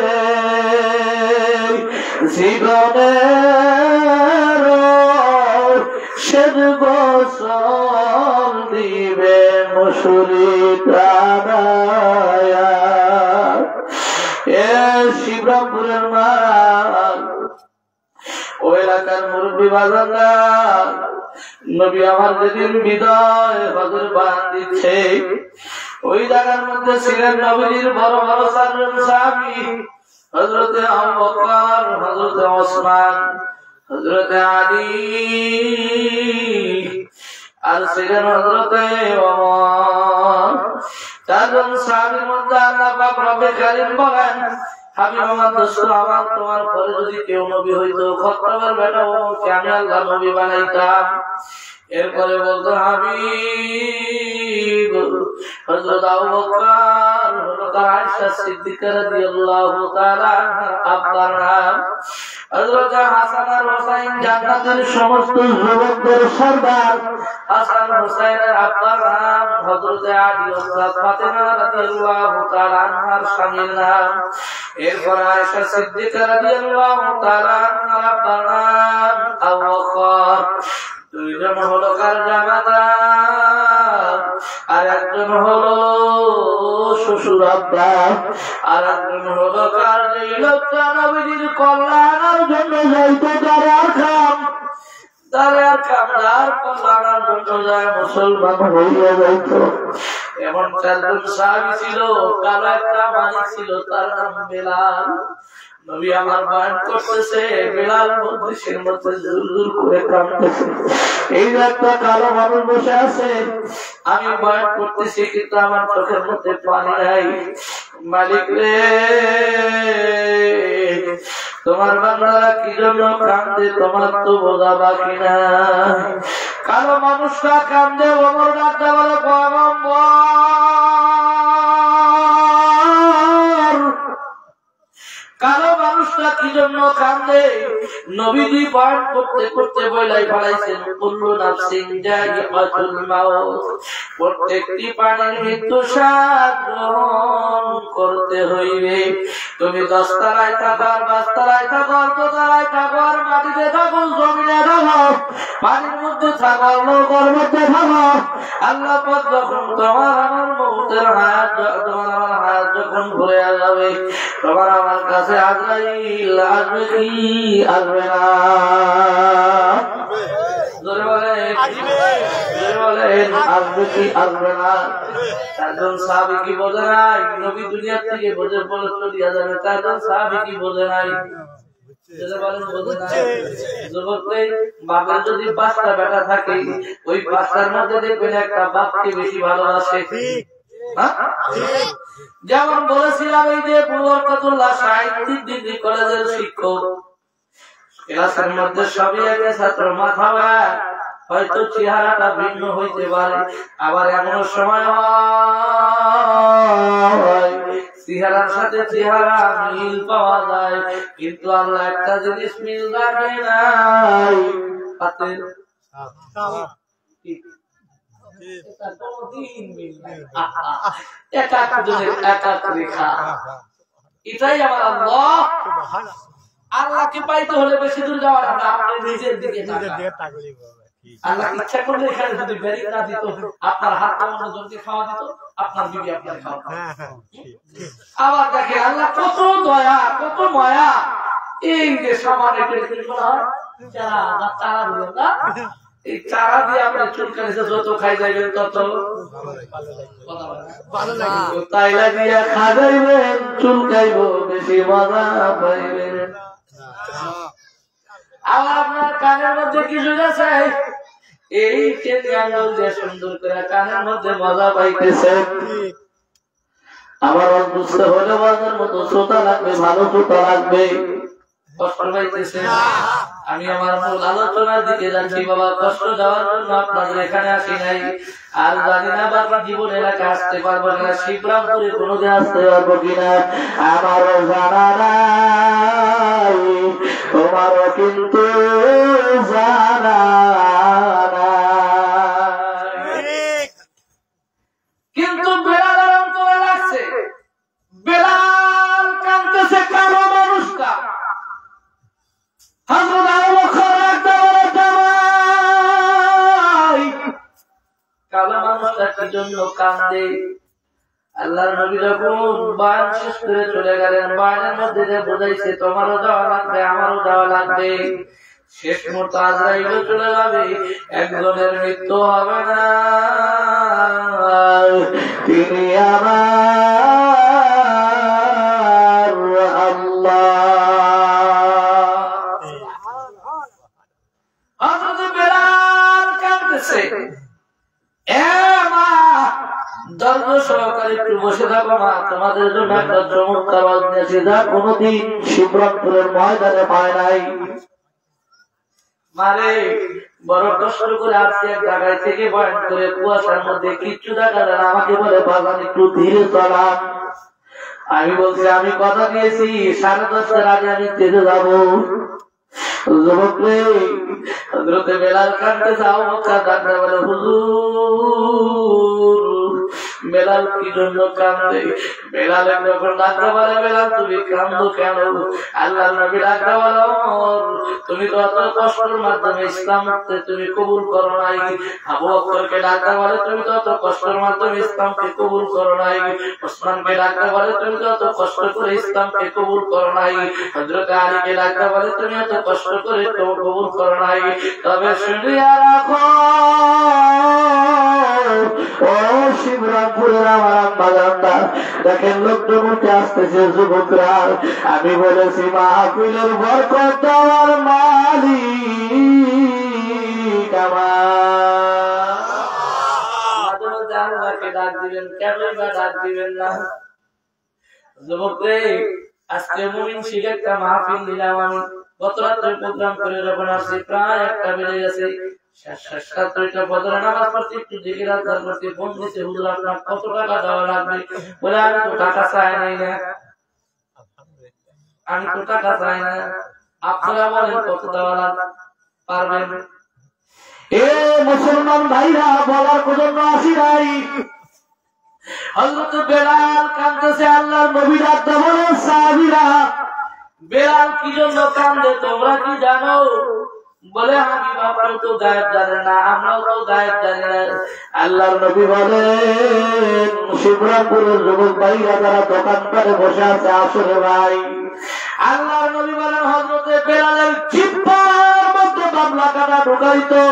Speaker 2: জীবনের শেষ গোসল দিবে মুসুরি টানায়া। এ শিবরামপুরের মাল, ও এলাকার মুরব্বী বাজানরা, নবী আমার যেদিন বিদায় হজের বয়ান দিচ্ছে, ওই জায়গার মধ্যে ছিলেন নবীর বড় বড় 4 জন সাহাবী, হযরতে আবু বকর, হযরতে ওসমান, হযরতে আলী, আর ছিলেন হযরতে ওমর। 4 জন সাহাবীর মধ্যে আল্লাহ পাক রব্বে কারীম বলেন, হাবিব আমার দোস্ত আমার, তোমার পরে যদি কেউ নবী হইতো, খত্তাবের বেটা ওমরকে আমি আল্লাহ নবী বানাইতাম। এরপরে বলতো হাবিব হযরত আবু বকর, হযরত আয়েশা সিদ্দিকা রাদিয়াল্লাহু তাআলা আনহার আব্বার নাম, হযরত হাসান আর হুসাইন জান্নাতের সমস্ত যুবকদের সরদার, হাসান হুসাইনের আব্বার নাম হযরত আলী হযরত ফাতেমা রাদিয়াল্লাহু তাআলা আনহার স্বামীর নাম। এরপর আয়েশা সিদ্দিকা রাদিয়াল্লাহু তাআলা আনহার আব্বার নাম আবু বকর। 2 জন হলো কার জামাতা, আর একজন হলো শ্বশুর আব্বা, আর একজন হলো কার যে লোকটা নবীর কল্যাণের জন্য যাইতো যারা খাম, তারে আর কামড়ার পালানোর জন্য যায় মুসলমান হইয়া যাইত। এমন চারজন সাহাবী ছিল, কালো একটা মালিক ছিল, তার নাম বেলাল। নবী আমার বয়ান করতেছে, বেলাল মজলিসের মধ্যে জোর জোর করে কাঁদতেছে। এই যে একটা কালো মানুষ বসে আছে, আমি বয়ান করতেছি কিন্তু আমার চোখের মধ্যে পানি নাই। মালিক রে, তোমার বান্দারা কি জন্য কান্দে তোমার তো বোঝা বাকি না। কালো মানুষটা কান্দে, ওমর ডাকতে বলে কালো মানুষটা কি জন্য কান্দে? নবীজি বয়ান করতে করতে বলাই ফেলাইছেন, কুল্লু নাফসিন যায়িকাতুল মাউত, প্রত্যেকটি প্রাণীর মৃত্যু স্বাদ গ্রহণ করতে হইবে। তুমি 10 তলায় থাকো আর 5 তলায় থাকো আর 2 তলায় থাকো আর মাটিতে থাকো জমিনে থাকো পানির মধ্যে থাকো নৌকার মধ্যে থাকো, আল্লাহ পাক যখন তোমার আমার মৌতের হায়াত, তোমার আমার হায়াত যখন ঘুরে যাবে, তোমার আমার কাছে আজরাইল আসবে কি আসবে না? জোরে বলেন, জোরে বলেন, আসবে কি আসবে না? চারজন সাহাবী কি বোঝে নাই? নবী দুনিয়া থেকে বোঝে বলে চলিয়া যাবে। চারজন সাহাবী কি বোঝে নাই? বাপের যদি 5টা বেটা থাকে, ওই 5টার মধ্যে দেখবেন একটা বাপকে বেশি ভালোবাসে। যেমন বলেছিলাম, এই যে বরকতুল্লাহ সাহিত্যিক ডিগ্রি কলেজের শিক্ষক, ক্লাসের মধ্যে সবই একে ছাত্র, মাথা হয়তো চেহারাটা ভিন্ন হইতে পারে, আবার এমন সময় হয় চেহারার সাথে চেহারা মিল পাওয়া যায়, কিন্তু আল্লাহ একটা জিনিস মিল রাখে নাই, এটাই আমার আল্লাহ। আল্লাহকে পাইতে হলে বেশি দূর যাওয়ার হবে, আপনি নিজের দিকে আল্লাহ ইচ্ছা করলে এখানে যদি বেরিয়ে না দিত, আপনার হাত অন্যজনকে খাওয়া দিত, আপনার বিবি আপনার খাওয়া। আবার দেখে আল্লাহ কত দয়া, কত মায়া। এই যে সামান্য এই চারা দিয়ে আপনার চুলকানিতে যত খাই যাইবেন তত তাইলা দিয়া খাইবেন, চুলকাইব বেশি মজা পাইবেন। আবার আপনার কানের মধ্যে কিছু আছে, এই টেনে আঙ্গুল দিয়ে সুন্দর করে কানের মধ্যে মজা পাইতেছে। আবার বুঝতে হলে বাজার মতো শ্রোতা লাগবে, ভালো শ্রোতা লাগবে। কষ্ট পাইতেছে, আমি আমার মূল আলোচনার দিকে যাচ্ছি। বাবা, কষ্ট দেওয়ার জন্য আপনাদের এখানে আসি নাই, আর জানি না বাবা জীবন এলাকা আসতে পারবো কিনা, শিবরামপুরে কোনোদিন আসতে পারবো কিনা আমারও জানা নাই, তোমারও কিন্তু জানা নাই। কিন্তু বেলাল অন্তরে লাগছে, বেলাল কাঁদতেছে কালো মানুষটা। কালো মানুষটা কি জন্য কান্দে? আল্লাহর নবী যখন বয়ান শেষ করে চলে গেলেন, বয়ানের মধ্যে যে বোঝাইছে তোমারও যাওয়া লাগবে, আমারও যাওয়া লাগবে, শেষ মুহূর্তে আজরাইল চলে যাবে, একজনের মৃত্যু হবে না, তিনি আমার আল্লাহ। হযরত বেলাল কাঁদতেছে, ধৈর্য সহকারে একটু বসে থাকো মা, তোমাদের জন্য একটা চমৎকার আওয়াজ নিয়েছি, যা কোনদিন শিবরামপুরের ময়দানে পায় নাই। মারে বড় কষ্ট করে আসছে, এক জায়গায় থেকে বয়ান করে কুয়াশার মধ্যে কিচ্ছু দেখা যায় না, আমাকে বলে বাগান একটু ধীরে চলা। আমি বলছি আমি কথা দিয়েছি 10:30টার আগে আমি যেতে যাবো। যুবক রে, হযরতে বেলাল কাঁদতে যাও, মক্কা কাঁদতে বলে হুজুর বেলাল কি জন্য কান্দে? বেলাল যখন ডাকতে বলে, বেলাল তুমি কান্দো কেন? আল্লাহ নবী ডাকতে বলো, তুমি তো এত কষ্টের মাধ্যমে ইসলাম তুমি কবুল করো নাই। আবু বকরকে ডাকতে বলে, তুমি তো এত কষ্টের মাধ্যমে ইসলামকে কবুল করো নাই। ওসমানকে ডাকতে বলে, তুমি তো এত কষ্ট করে ইসলামকে কবুল করো নাই। হযরত আলীকে ডাকতে বলে, তুমি এত কষ্ট করে কবুল করো নাই। তবে শুনিয়া রাখো
Speaker 1: ও শিবরামপুরের আমার বাগানটা দেখেন, লোকজন উঠে আসতেছে যুবকরা। আমি বলেছি মাহফিলের বরকত দেওয়ার মালিক
Speaker 2: আল্লাহকে ডাক দিবেন, কেন ডাক দিবেন না? যুবকরে আজকে মুমিন শিখ একটা মাহফিল দিলাম আমি। গত রাত্রে প্রোগ্রাম করে যখন আসছি প্রায় 1টা বেজে গেছে। সাতটা বদরে নামাজ পড়তে একটু জিকির আজকার করতে ফোন দিতে, হুজুর আপনার কত টাকা দেওয়া লাগবে? বলে আমি তো টাকা চাই নাই না, আমি তো টাকা চাই না, আপনারা বলেন কত দেওয়া পারবেন?
Speaker 1: এ মুসলমান ভাইরা, বলার জন্য আসি নাই।
Speaker 2: হযরত বেলাল কাঁদতেছে, আল্লাহর নবী ডাকতে বলে, সাহাবীরা বেলাল কি জন্য কান্দে তোমরা কি জানো? বলে আমি বাবাও তো গায়েব জানে না, আমরাও তো গায়েব জানি না।
Speaker 1: আল্লাহর নবী বলেন, শিবরামপুরের যুবক ভাইরা যারা দোকান করে বসে আছে, আসলে ভাই।
Speaker 2: আল্লাহর নবী বলেন, হযরতে বেলালের জিহ্বার মধ্যে বাবলা কাটা ঢুকাইতো,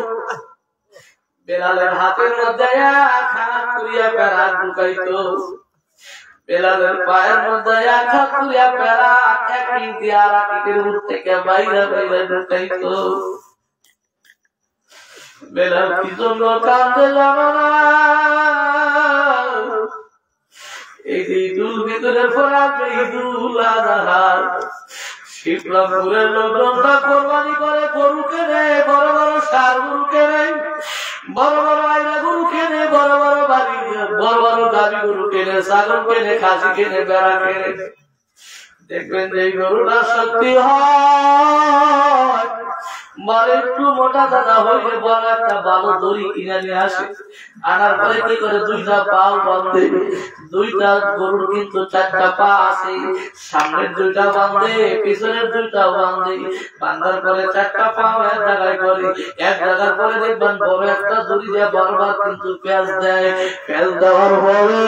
Speaker 2: বেলালের হাতের মধ্যে এক হাত করিয়া প্যারাক ঢুকাইতো, বেলালের পায়ের মধ্যে এক হাত করিয়া প্যারাক এক ইঞ্চি আর এক ইটের উপর থেকে বাইরে বাইরে ঢুকাইতো। বেলাল কি জন্য কান্দে জানো না? এই যে ঈদুল ফিতরের ফরাজ, ঈদুল আযহা, শিবরামপুরের লোকজনরা কোরবানি করে, গরু কেনে, বড় বড় ষাঁড় গরু কেনে, বড় বড় আয়না গরু কেনে, বড় বড় বাড়ি, বড় বড় গাভী গরু কেনে, ছাগল কেনে, খাসি কেনে, বেড়া কেনে। দেখবেন যে এই গরুটা সত্যি হয়, মানে একটু মোটা দাদা হইলে বড় একটা ভালো দড়ি কিনে নিয়ে আসে। আনার পরে কি করে, 2টা পাও বাঁধে। 2টা গরুর কিন্তু 4টা পা আছে, সামনের 2টা বাঁধে, পিছনের 2টাও বাঁধে। বাঁধার পরে 4টা পাও এক জায়গায় করে, এক জায়গার পরে দেখবেন বড় একটা দড়ি দিয়ে বারবার কিন্তু প্যাঁচ দেয়। প্যাঁচ দেওয়ার পরে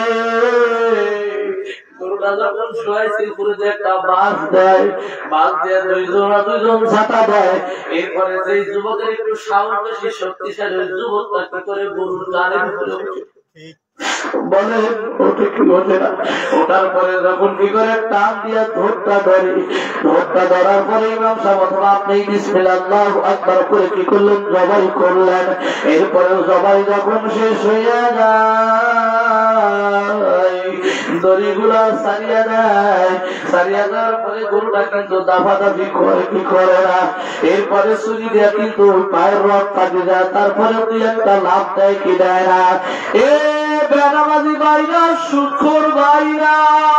Speaker 2: গরুটা যখন শোয়াইছে পুরো যে একটা বাঁশ দেয়, বাঁশ দিয়ে 2জন ছাতা দেয়। এরপরে যে যুবকের একটু সাহস বেশি, শক্তিশালী, ওই যুবকটা কি করে গরুর গানের উপরে
Speaker 1: বলে ওটা কি ওঠে না। ওঠার পরে যখন কি করে টান দিয়ে ধরটা ধরে, ধরটা ধরার পরে ইমাম সাহেব অথবা আপনি বিসমিল্লাহ আল্লাহু আকবার করে কি করলেন, জবাই করলেন। এরপরে জবাই যখন শেষ হয়ে যায়, দড়িগুলা সারিয়া দেয়। সারিয়া দেওয়ার পরে গরুটা কিন্তু দাফাদাফি করে, কি করে না। এরপরে ছুরি দিয়ে কিন্তু পায়ের রথ কাটে যায়। তারপরে 2-1টা লাভ দেয়, কি দেয় না। বেনামাজি ভাইরা, সুখর ভাইরা,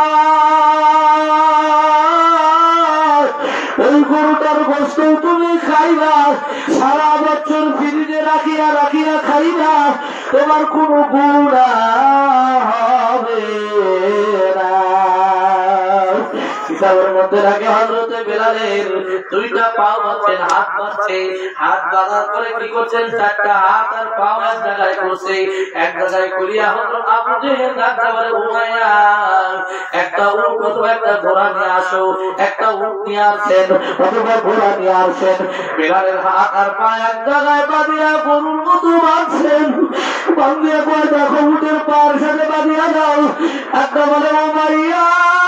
Speaker 1: ওই গরুটার গোশত তুমি খাইবা, সারা বছর ফ্রিজে রাখিয়া রাখিয়া খাইবা, তোমার কোনো গুনাহ হবে না। কিতাবের মধ্যে রাখে হযরতে বেলালের 2টা পাও বাঁধছেন, হাত বাঁধছে, হাত বাঁধার পরে কি করছেন, 4টা হাত আর পাও এক জায়গায় করছে। এক জায়গায় করিয়া হযরত আবু জেহেল ডাকতে বলে, উমাইয়া একটা উট অথবা একটা ঘোড়া নিয়ে আসো। একটা উট নিয়ে আসছেন অথবা ঘোড়া নিয়ে আসছেন। বেলালের হাত আর পা এক জায়গায় বাঁধিয়া গরুর মতো বাঁধছেন। বাঁধিয়া পরে দেখো উটের পায়ের সাথে বাঁধিয়া দাও। একটা বলে, উমাইয়া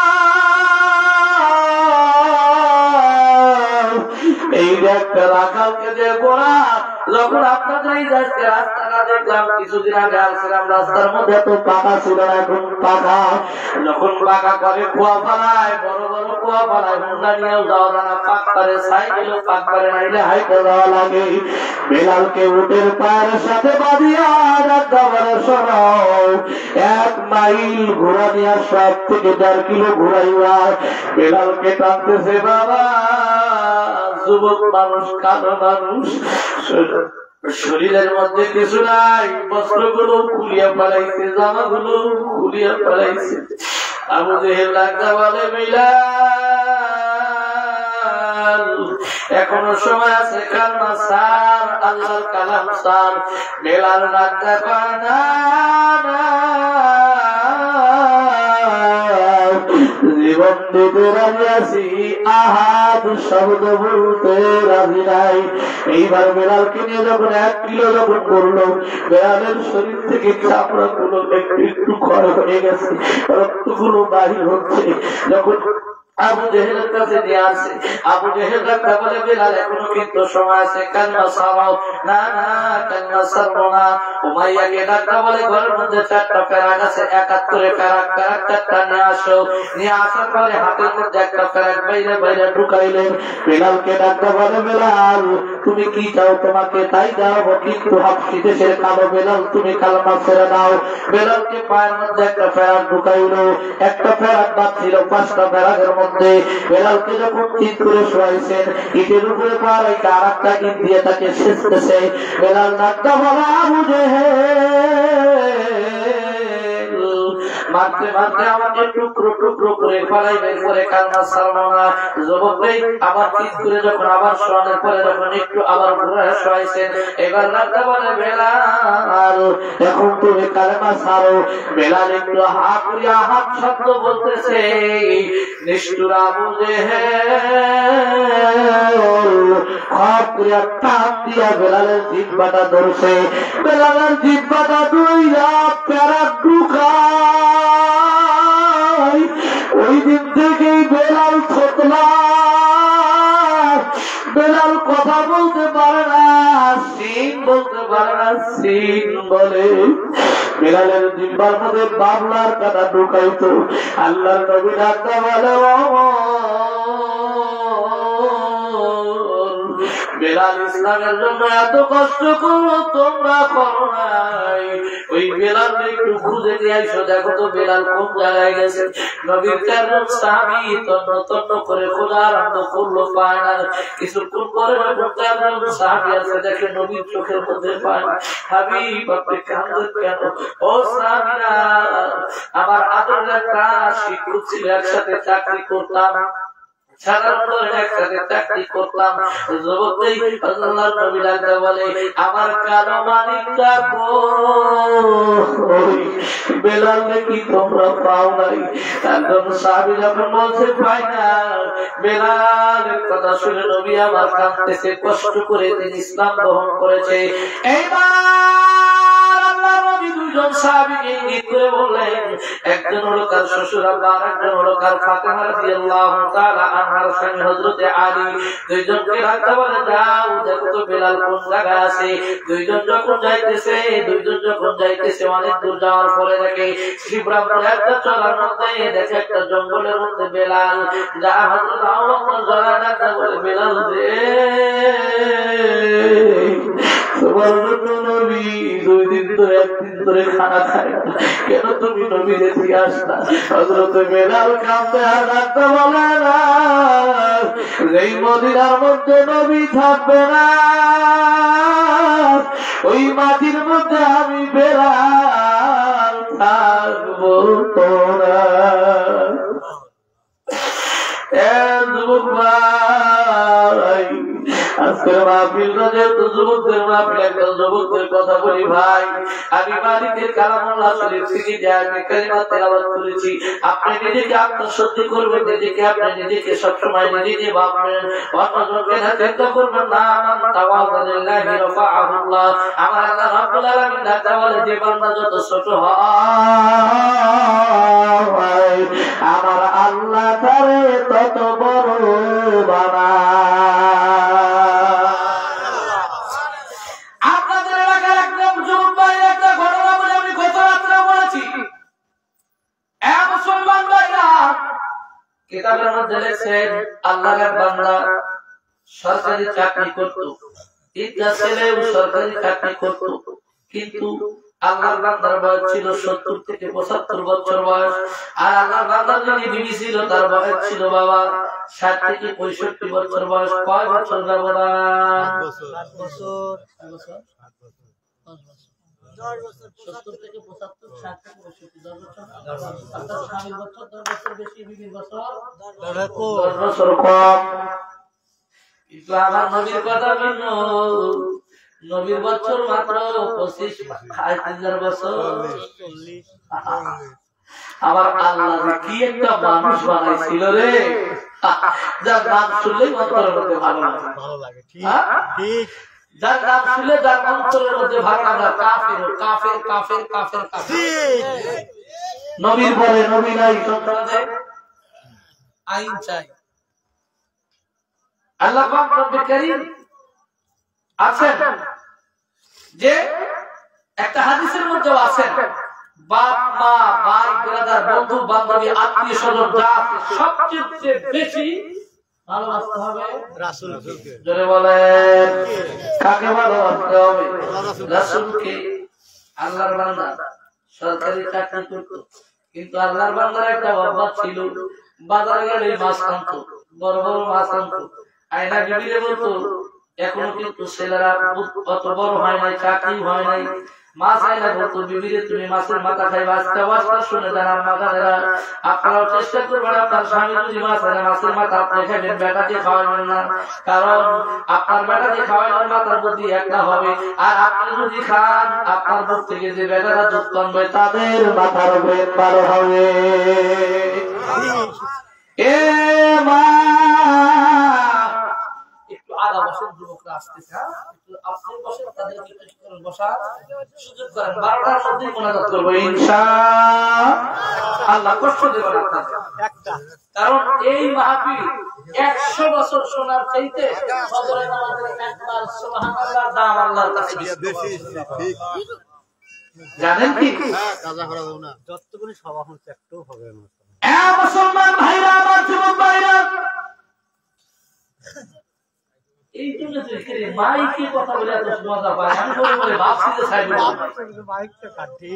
Speaker 1: এই যে একটা রাখালকে যে গোড়া, যখন আপনাদের এই যাচ্ছে রাস্তাটা দেখলাম কিছুদিন আগে আসছিলাম, রাস্তার মধ্যে তো পাকা ছিল না, এখন পাকা। যখন পাকা করে কুয়া ফালায়, বড় বড় কুয়া ফালায়, মুন্ডা নিয়েও যাওয়া যায় না, পাক করে সাইকেলও পাক করে, নাইলে হাইটে যাওয়া লাগে। বেলালকে উটের পায়ের সাথে বাঁধিয়া রাখাবারে সরাও, 1 মাইল ঘোড়া নিয়ে 7 থেকে 1.5 কিলো ঘোড়াইয়া বেলালকে টানতেছে। বাবা, যুবক মানুষ, কালো মানুষ,
Speaker 2: শরীরের মধ্যে কিছু নাই, বস্ত্রগুলো খুলিয়া পালাইছে, জামাগুলো খুলিয়া পালাইছে। আবু জেহেল লাগা বলে বিলাল এখনো সময় আছে, কান্না সার, আল্লাহর কালাম সার। বিলাল লাগা পায় না, জীবন দিতে রাজি আছি, আহাদ শব্দ বলতে রাজি নাই। এইবার বেলালকে নিয়ে যখন 1 কিলো যখন করলো, বেলালের শরীর থেকে চাপড়া গুলো একটু একটু ক্ষয় হয়ে গেছে, রক্তগুলো বাহির হচ্ছে। যখন আবু জেহেলের কাছে নিয়ে আসে, আবু জেহেল রাখা বলে বেলাল এখনো কিন্তু সময় আছে, কান্না সারাও না, না কান্না সারবো না। উমাইয়াকে ডাকা বলে ঘরের মধ্যে 4টা প্যারাক আছে, 71 প্যারাক, 4টা নিয়ে আসো। নিয়ে আসার পরে হাতের মধ্যে একটা প্যারাক বাইরে বাইরে ঢুকাইলেন। বেলালকে ডাকা বলে বেলাল তুমি কি চাও, তোমাকে তাই দাও, কিন্তু হাফসি দেশের কালো বেলাল তুমি কালমা ছেড়ে দাও। বেলালকে পায়ের মধ্যে একটা প্যারাক ঢুকাইলো, একটা প্যারাক বাদ ছিল 5টা প্যারাকের মধ্যে। বেলালকে যখন চিৎ করে শোয়াইছেন, ইটের উপরে পা রেখে আর একটা ইট দিয়ে তাকে শেষতেছে। বেলাল ডাক্তার বলা আবু জেহেল মারতে মারতে আমাকে টুকরো টুকরো করে ফেলাইবে, পরে কান্না ছাড়লো না। যুবকই আবার চিৎ করে যখন আবার শোয়ানোর পরে যখন একটু আবার ঘুরে শোয়াইছেন, এবার ডাক্তার বলে বেলাল এখন তুমি কালেমা ছাড়ো। বেলাল একটু হা করিয়া হাত শব্দ বলতেছে, নিষ্ঠুর আবু জেহেল খপ করিয়া টান দিয়া বেলালের জিহ্বাটা ধরছে। বেলালের জিহ্বাটা দুইয়া প্যারাক ঢুকায়। ওই দিন থেকেই বেলাল থতলা, বেলাল কথা বলতে পারে না, সিন বলতে পারে না, সিন বলে। বেলালের জিহ্বার মধ্যে বাবলার কাটা ঢুকাইতো। আল্লাহর নবী ডাক্তার বলে বেলাল ইসলামের জন্য এত কষ্ট করো তোমরা করো নাই, ওই বেলাল একটু খুঁজে দিয়ে আইসো, দেখো তো বেলাল কোন জায়গায় গেছে। নবীর 4জন সাহাবী তন্ন তন্ন করে খোঁজা আরম্ভ করলো, পায় না। কিছুক্ষণ পরে 4জন সাহাবী আছে, দেখে নবীর চোখের মধ্যে পায় না। হাবিব আপনি কাঁদেন কেন? ও সাহাবীরা, আমার আদরের একটা শিক্ষক ছিল, একসাথে চাকরি করতাম, একসাথে চাকরি করতাম। আমার কালো মানিকটা বেলাল নাকি তোমরা পাও নাই? একজন সাহাবী যখন বলছে পাই না, বেলালের কথা শুনে নবী আমার কাঁদতেছে, কষ্ট করে তিনি ইসলাম গ্রহণ করেছে। দুইজন সাহাবীকে ইঙ্গিত করে বললেন, একজন হলো তার শ্বশুর আব্বা, আরেকজন হলো তার ফাতেমা রাদিয়াল্লাহু তাআলা আনহার স্বামী হযরত আলী। দুইজনকে ডাকতে বলে, যাও দেখো তো বেলাল কোন জায়গায় আছে। দুইজন যখন যাইতেছে অনেক দূর যাওয়ার পরে দেখে শিবরামপুর একটা চলার মধ্যে দেখে একটা জঙ্গলের মধ্যে বেলাল। যা হযরত আবু বকর জড়ায় ডাকতে বলে, বেলাল রে তোমার জন্য নবী 2 দিন ধরে 1 দিন ধরে খানা খায় না, কেন তুমি নবী দেখে আসলা? হযরত বেলাল কাঁদতে আর ডাকতে বলে না, এই মদিনার মধ্যে নবী থাকবে না, ওই মাটির মধ্যে আমি বেলাল থাকবো তোরা। যুবক ভাই, আজকের মাহফিল যেহেতু যুবকদের মাহফিল, একটা যুবকদের কথা বলি ভাই। আমি মালিকের কালামুল্লাহ শরীফ থেকে যে আয়াতে কারিমা তেলাওয়াত করেছি, আপনি নিজেকে আত্মশুদ্ধি করবেন, নিজেকে আপনি নিজেকে সবসময় নিজে ভাববেন, অন্যজনকে না চিন্তা করবেন না। মান তাওয়াযা লিল্লাহি রাফাআহুল্লাহ। আমার আল্লাহ রাব্বুল আলামিন ডাকা বলে, যে বান্দা যত ছোট হয় আমার আল্লাহ তারে তত বড় বানায়। আপনাদের এলাকার একদম যুবক ভাই একটা ঘটনা বলে আমি গত রাত্রে বলেছি। মুসলমান ভাইরা কিতাবের মধ্যে লিখছেন, আল্লাহর এক বান্দা সরকারি চাকরি করত, 3টা ছেলেও সরকারি চাকরি করত, কিন্তু আল্লাহর বান্দার বয়স ছিল 70 থেকে 75 বছর বয়স, আর আল্লাহর বান্দার যিনি বিবি ছিল তার বয়স ছিল বাবা 60 থেকে 65 বছর বয়স। কয় বছর ব্যবধান?
Speaker 3: 7 বছর
Speaker 2: 70 থেকে 75, 60 থেকে 65, 10 বছর। আপনার স্বামীর বছর 10 বছর বেশি, বিবির বছর 10 বছর কম। কিন্তু আমার নবীর কথা ভিন্ন। নবীর বছর মাত্র 25,000 বছর। আমার আল্লাহ কি একটা মানুষ বানাইছিল রে, যার নাম শুনলেই অন্তরের মধ্যে ভালো লাগে। ঠিক, যার নাম শুনলে যার অন্তরের মধ্যে ভালো লাগে। কাফের কাফের কাফের কাফের কাফের। নবীর পরে নবী নাই, সন্তানদের আইন চাই। আল্লাহ পাক রব্বুল কারীম আছেন যে একটা হাদিসের মধ্যে আছেন, বাপ মা ভাই ব্রাদার বন্ধু বান্ধবী আত্মীয় স্বজন যা আছে সবচেয়ে বেশি ভালোবাসতে হবে রাসূলকে। জোরে বলেন, কাকে ভালোবাসতে হবে? রাসূলকে। আল্লাহর বান্দা সরকারি চাকরি করত, কিন্তু আল্লাহর বান্দার একটা অভ্যাস ছিল, বাজারে গেলে মাছ আনতো, বড় বড় মাছ আনতো। আয়না বিবিরে বলতো, এখনো কিন্তু ছেলেরা অত বড় হয় নাই, চাকরি হয় নাই, মাছ আয়না বলতো, বিবিরে তুমি মাছের মাথা খাইবা। আজকে আওয়াজটা শুনে যারা মাথানেরা, আপনারাও চেষ্টা করবেন আপনার স্বামী যদি মাছ আনে মাছের মাথা আপনি খাবেন, বেটাকে খাওয়াবেন না। কারণ আপনার বেটাকে খাওয়ানোর মাথার বুদ্ধি একটা হবে, আর আপনি যদি খান আপনার বুক থেকে যে বেটারা দুধ পানবে তাদের মাথার ব্রেন ভালো হবে। এ মা একটু আগা বসেন, যুবকরা আসতেছে, একটু আপনি বসেন, তাদেরকে একটু করে বসার সুযোগ করেন। 12টার মধ্যেই মোনাজাত করবো ইনশাআল্লাহ। কষ্ট দেবেন আপনাকে, কারণ এই মাহফিল 100 বছর শোনার চাইতে ফজরের নামাজের একবার সুবহানাল্লাহ দাম আল্লাহর কাছে বেশি। জানেন কি
Speaker 3: যতগুলি সভা হচ্ছে একটু হবে না।
Speaker 2: মুসলমান ভাইরা, আমার যুবক ভাইরা, এই জন্য মাইকে কথা বলে এত মজা পায়। আমি বলে বলে ভাবছি যে সাইড
Speaker 3: মাইকটা কাটি।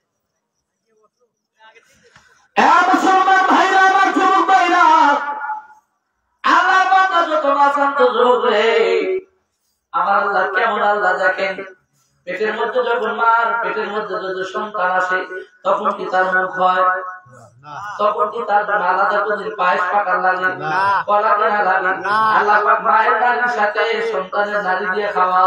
Speaker 2: মুসলমান ভাইরা, আমার যুবক ভাইরা, আল্লাহ বান্দা যত মাসান্ত যুবক রে, আমার আল্লাহ কেমন আল্লাহ দেখেন। পেটের মধ্যে যখন মার পেটের মধ্যে যদি সন্তান আসে তখন কি তার মুখ হয়? তখন কি তার জন্য আলাদা করে পায়েস পাকার লাগে, কলা কেনা লাগে? আল্লাহ পাক মায়ের নারীর সাথে সন্তানের নারী দিয়ে খাওয়া।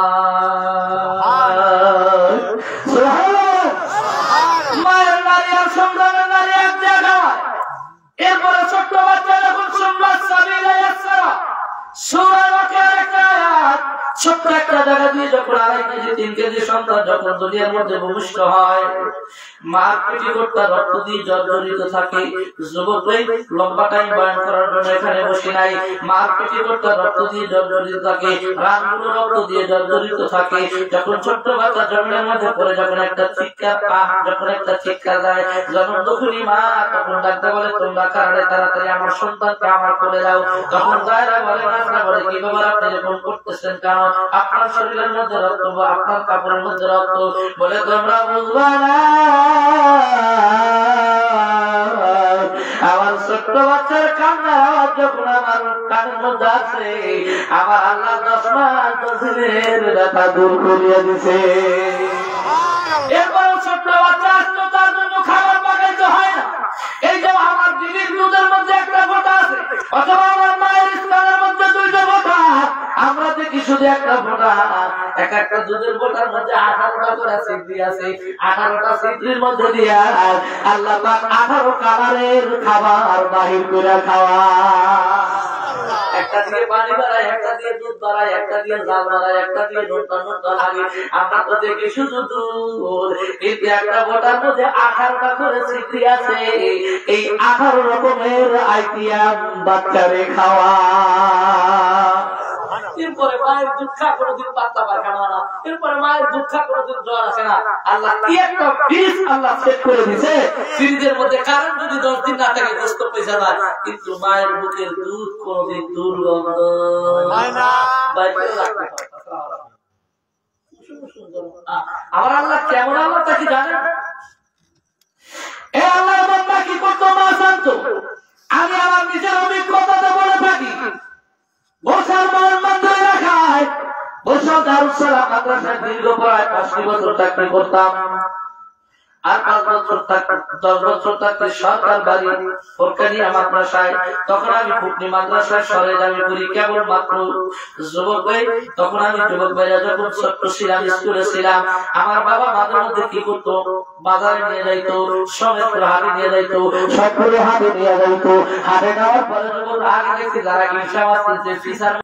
Speaker 2: মায়ের নারী আর সন্তানের নারী এক দিয়ে খাওয়ায়। এরপরে ছোট্ট বাচ্চা যখন সুন্নাত সাবিলা ইয়াসরা সূরা বাকারার একটা আয়াত, ছোট্ট একটা জায়গা দিয়ে যখন 2.5 কেজি 3 কেজি সন্তান যখন দুনিয়ার মধ্যে ভূমিষ্ঠ হয়, মার পেটিকোটটা রক্ত দিয়ে জর্জরিত থাকে। যুবক ভাই, লম্বা টাইম বয়ান করার জন্য এখানে বসে নাই। মার পেটিকোটটা রক্ত দিয়ে জর্জরিত থাকে, রানগুলো রক্ত দিয়ে জর্জরিত থাকে। যখন ছোট্ট বাচ্চা জন্মের মধ্যে পড়ে যখন একটা চিৎকার যখন একটা চিৎকার দেয়, যখন দুঃখী মা তখন ডাকতে বলে, তোমরা কারণে তাড়াতাড়ি আমার সন্তানকে আমার কোলে দাও। তখন দায়রা বলে, নাচরা বলে, কি ব্যাপার আপনি এরকম করতেছেন কেন? আপনার শরীরের মধ্যে রক্ত, আপনার কাপড়ের মধ্যে রক্ত। বলে, তোমরা বুঝবা না, আমার ছোট্ট বাচ্চার কান্নার আওয়াজ যখন আমার কানের মধ্যে আছে, আমার আল্লাহ 10 মাস 10 দিনের ব্যথা দূর করিয়া দিছে। এরপর ছোট্ট বাচ্চা আসতো, তার জন্য খাবার পাকাইতে হয় না। এই যে আমার দিদির দুধের মধ্যে একটা ফোঁটা আছে, অথবা আমার মায়ের স্তনের মধ্যে 2টা ফোঁটা, আমরা দেখি শুধু একটা ফোঁটা। একটা দুধের ফোঁটার মধ্যে 18টা করে ছিদ্রি আছে। 18টা ছিদ্রির মধ্যে দিয়া আল্লাহ পাক 18 কালারের খাবার বাহির করে খাওয়া। একটা দিয়ে পানি বাড়ায়, একটা দিয়ে দুধ বাড়ায়, একটা দিয়ে জাল বাড়ায়, একটা দিয়ে নোটা নোটা লাগে। আমরা তো দেখি শুধু দুধ, কিন্তু একটা ফোঁটার মধ্যে 18টা করে ছিদ্রি আছে। এই 18 রকমের আইটেম বাচ্চারে খাওয়া। এরপরে মায়ের দুঃখা কোনদিন পাত্তা পায়খানা না, এরপরে মায়ের দুঃখা কোনদিন জ্বর আসে না। আল্লাহ কি একটা বীজ আল্লাহ সেট করে দিছে, ফ্রিজের মধ্যে কারেন্ট যদি 10 দিন না থাকে গোস্ত পয়সা না, কিন্তু মায়ের বুকের দুধ কোনদিন দুর্গন্ধ হয় না, বাইরে রাখতে হয়। আমার আল্লাহ কেমন আল্লাহ তা কি জানেন? এই আল্লাহর বান্দা কি করতো মা জানতো। আমি আমার নিজের অভিজ্ঞতাতে বলে থাকি, বসার মন মন্দিরে রাখায় বসা দারুস সালাম মাদ্রাসায় দীর্ঘ প্রায় 5 বছর চাকরি করতাম। আর 5 বছর 10 বছর থাকতে সরকার বাড়ি ফরকানিয়া মাদ্রাসায়, তখন আমি ফুটনি মাদ্রাসায় সরে যাবি করি কেবল মাত্র যুবক ভাই। তখন আমি যুবক ভাইরা যখন ছোট্ট ছিলাম, স্কুলে ছিলাম, আমার বাবা মাঝে মধ্যে কি করতো, বাজারে নিয়ে যাইতো, সমেতপুর হাটে নিয়ে যাইতো, সবগুলো হাটে নিয়ে যাইতো। হাটে নেওয়ার পরে যখন আগে দেখছি যারা ইনশাআল্লাহ ফিচার